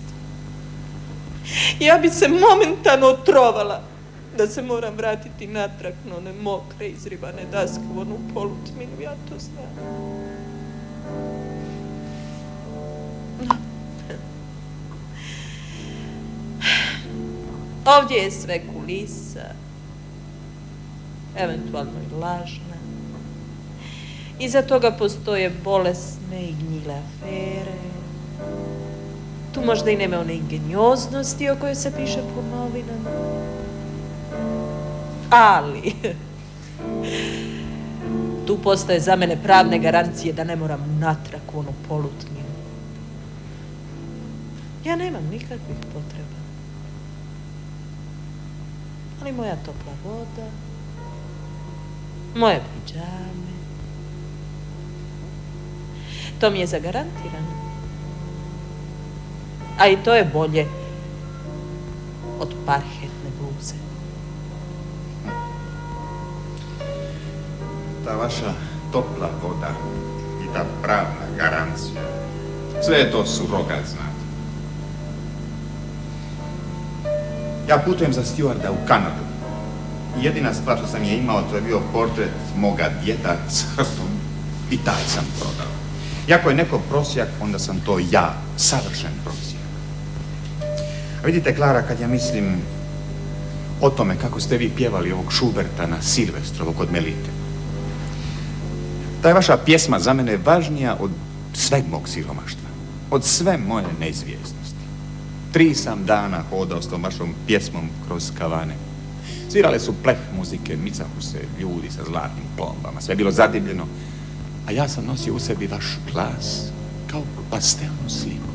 Ja bi se momentalno otrovala da se moram vratiti natrag na one mokre, izribane daske u onu polutminu, ja to znam. Ovdje je sve kulisa, eventualno i lažna. Iza toga postoje bolesne i gnjile afere. Tu možda i nema one ingenioznosti o kojoj se piše po novinama. Ali, tu postoje za mene pravne garancije da ne moram natrag u onu polutminu. Ja nemam nikakvih potreba. Ali moja topla voda, moje pidžame, to mi je zagarantirano. A i to je bolje od parhetne bluze. Ta vaša topla voda i ta pravna garancija, sve je to surogat, znate. Ja putujem za stewarda u Kanadu. Jedina stvar što sam je imao, to je bio portret moga djeda s hrpom i taj sam prodao. Iako je neko prosjak, onda sam to ja, savršen prosjak. A vidite, Klara, kad ja mislim o tome kako ste vi pjevali ovog Schuberta na Silvestrovu kod Melite, ta je vaša pjesma za mene važnija od sveg mog siromaštva, od sve moje neizvjesnosti. 3 sam dana hodao s tom vašom pjesmom kroz kavane. Svirale su pleh muzike, micahu se ljudi sa zlatnim plombama, sve je bilo zadivljeno, a ja sam nosio u sebi vaš glas kao pastelnu sliku.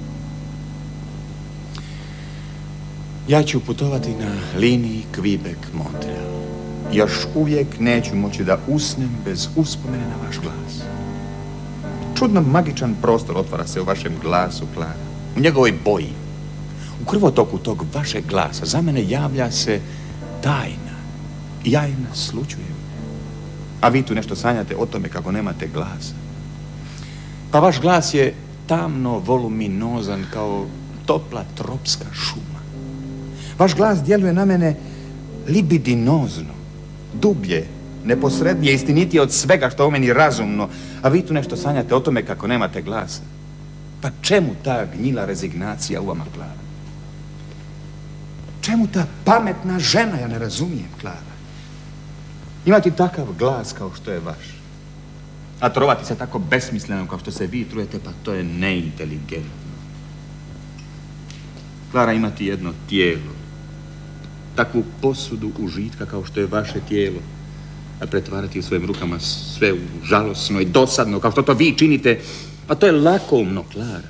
Ja ću putovati na liniji Quebec-Montreal. Još uvijek neću moći da usnem bez uspomene na vaš glas. Čudno magičan prostor otvara se u vašem glasu, Klara. U njegovoj boji. U krvotoku tog vašeg glasa za mene javlja se tajna. I ja je naslućujem. A vi tu nešto sanjate o tome kako nemate glasa. Pa vaš glas je tamno voluminozan kao topla tropska šuma. Vaš glas djeluje na mene libidinozno, dublje, neposrednije, istinitije od svega što u meni razumno, a vi tu nešto sanjate o tome kako nemate glasa. Pa čemu ta gnjila rezignacija u vama, Klara? Čemu ta pametna žena, ja ne razumijem, Klara? Imati takav glas kao što je vaš, a trovati se tako besmisleno kao što se vi trujete, pa to je neinteligentno. Klara, imati jedno tijelo, takvu posudu užitka kao što je vaše tijelo, a pretvarati u svojim rukama sve u žalosno i dosadno, kao što to vi činite, pa to je lakomno, Klara.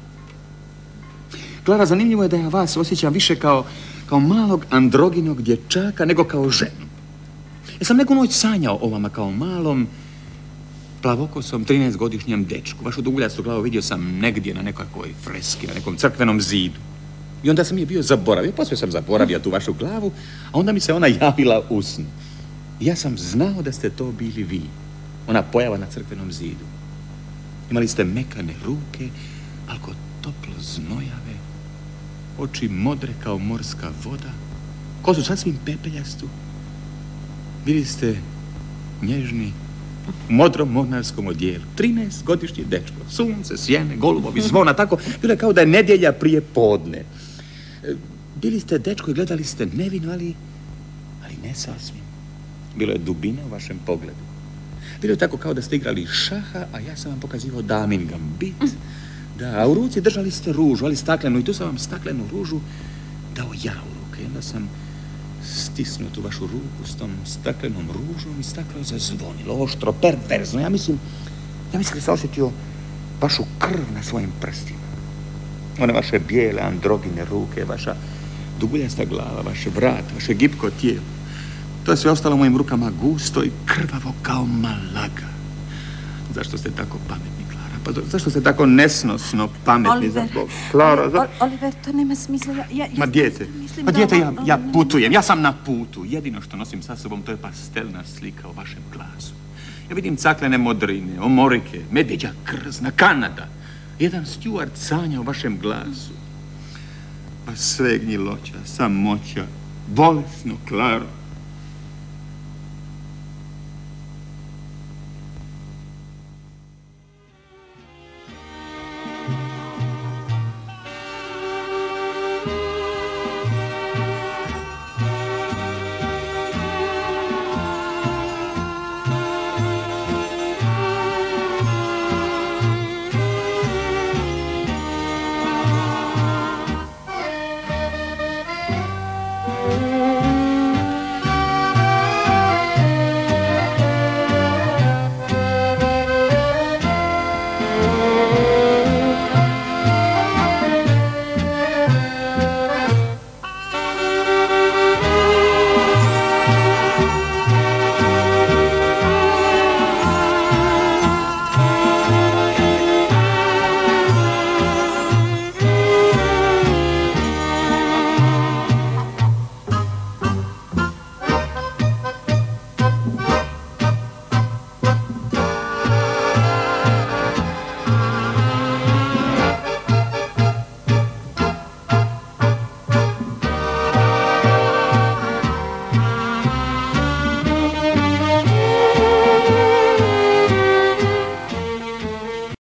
Klara, zanimljivo je da ja vas osjećam više kao malog androginog dječaka nego kao ženu. Ja sam neku noć sanjao o vama kao malom, plavokosom 13-godišnjem dečku. Vašu duguljastu glavu vidio sam negdje na nekakvoj freski, na nekom crkvenom zidu. I onda sam je bio zaboravio, poslije sam zaboravio tu vašu glavu, a onda mi se ona javila u snu. I ja sam znao da ste to bili vi, ona pojava na crkvenom zidu. Imali ste mekane ruke, alko toplo znojave, oči modre kao morska voda, kosu sasvim pepeljastu. Bili ste nježni, u modrom mornarskom odijelu. 13-godišnji dečko, sunce, sjene, golubovi, zvona, tako. Bilo je kao da je nedjelja prije podne. Bili ste dečko i gledali ste nevino, ali ne sasvim. Bilo je dubina u vašem pogledu. Bilo je tako kao da ste igrali šaha, a ja sam vam pokazivao damin gambit. Da, a u ruci držali ste ružu, ali staklenu, i tu sam vam staklenu ružu dao ja u ruke. I onda sam stisnuo tu vašu ruku s tom staklenom ružom i staklo zazvonilo, oštro, perverzno. Ja mislim da sam osjetio vašu krv na svojim prstima. One vaše bijele androgine ruke, vaša duguljasta glava, vaš vrat, vaše gipko tijelo. To je sve ostalo u mojim rukama gusto i krvavo kao malaga. Zašto ste tako pametni, Klara? Pa zašto ste tako nesnosno pametni? Oliver, Klara, Oliver, to nema smisla. Ma dijete, ja putujem, ja sam na putu. Jedino što nosim sa sobom, to je pastelna slika o vašem glasu. Ja vidim caklene modrine, omorike, medvjeđa krzna, Kanada. Jedan steward sanja o vašem glasu. Pa sve gnjiloća, samoća, bolesno, Klaro.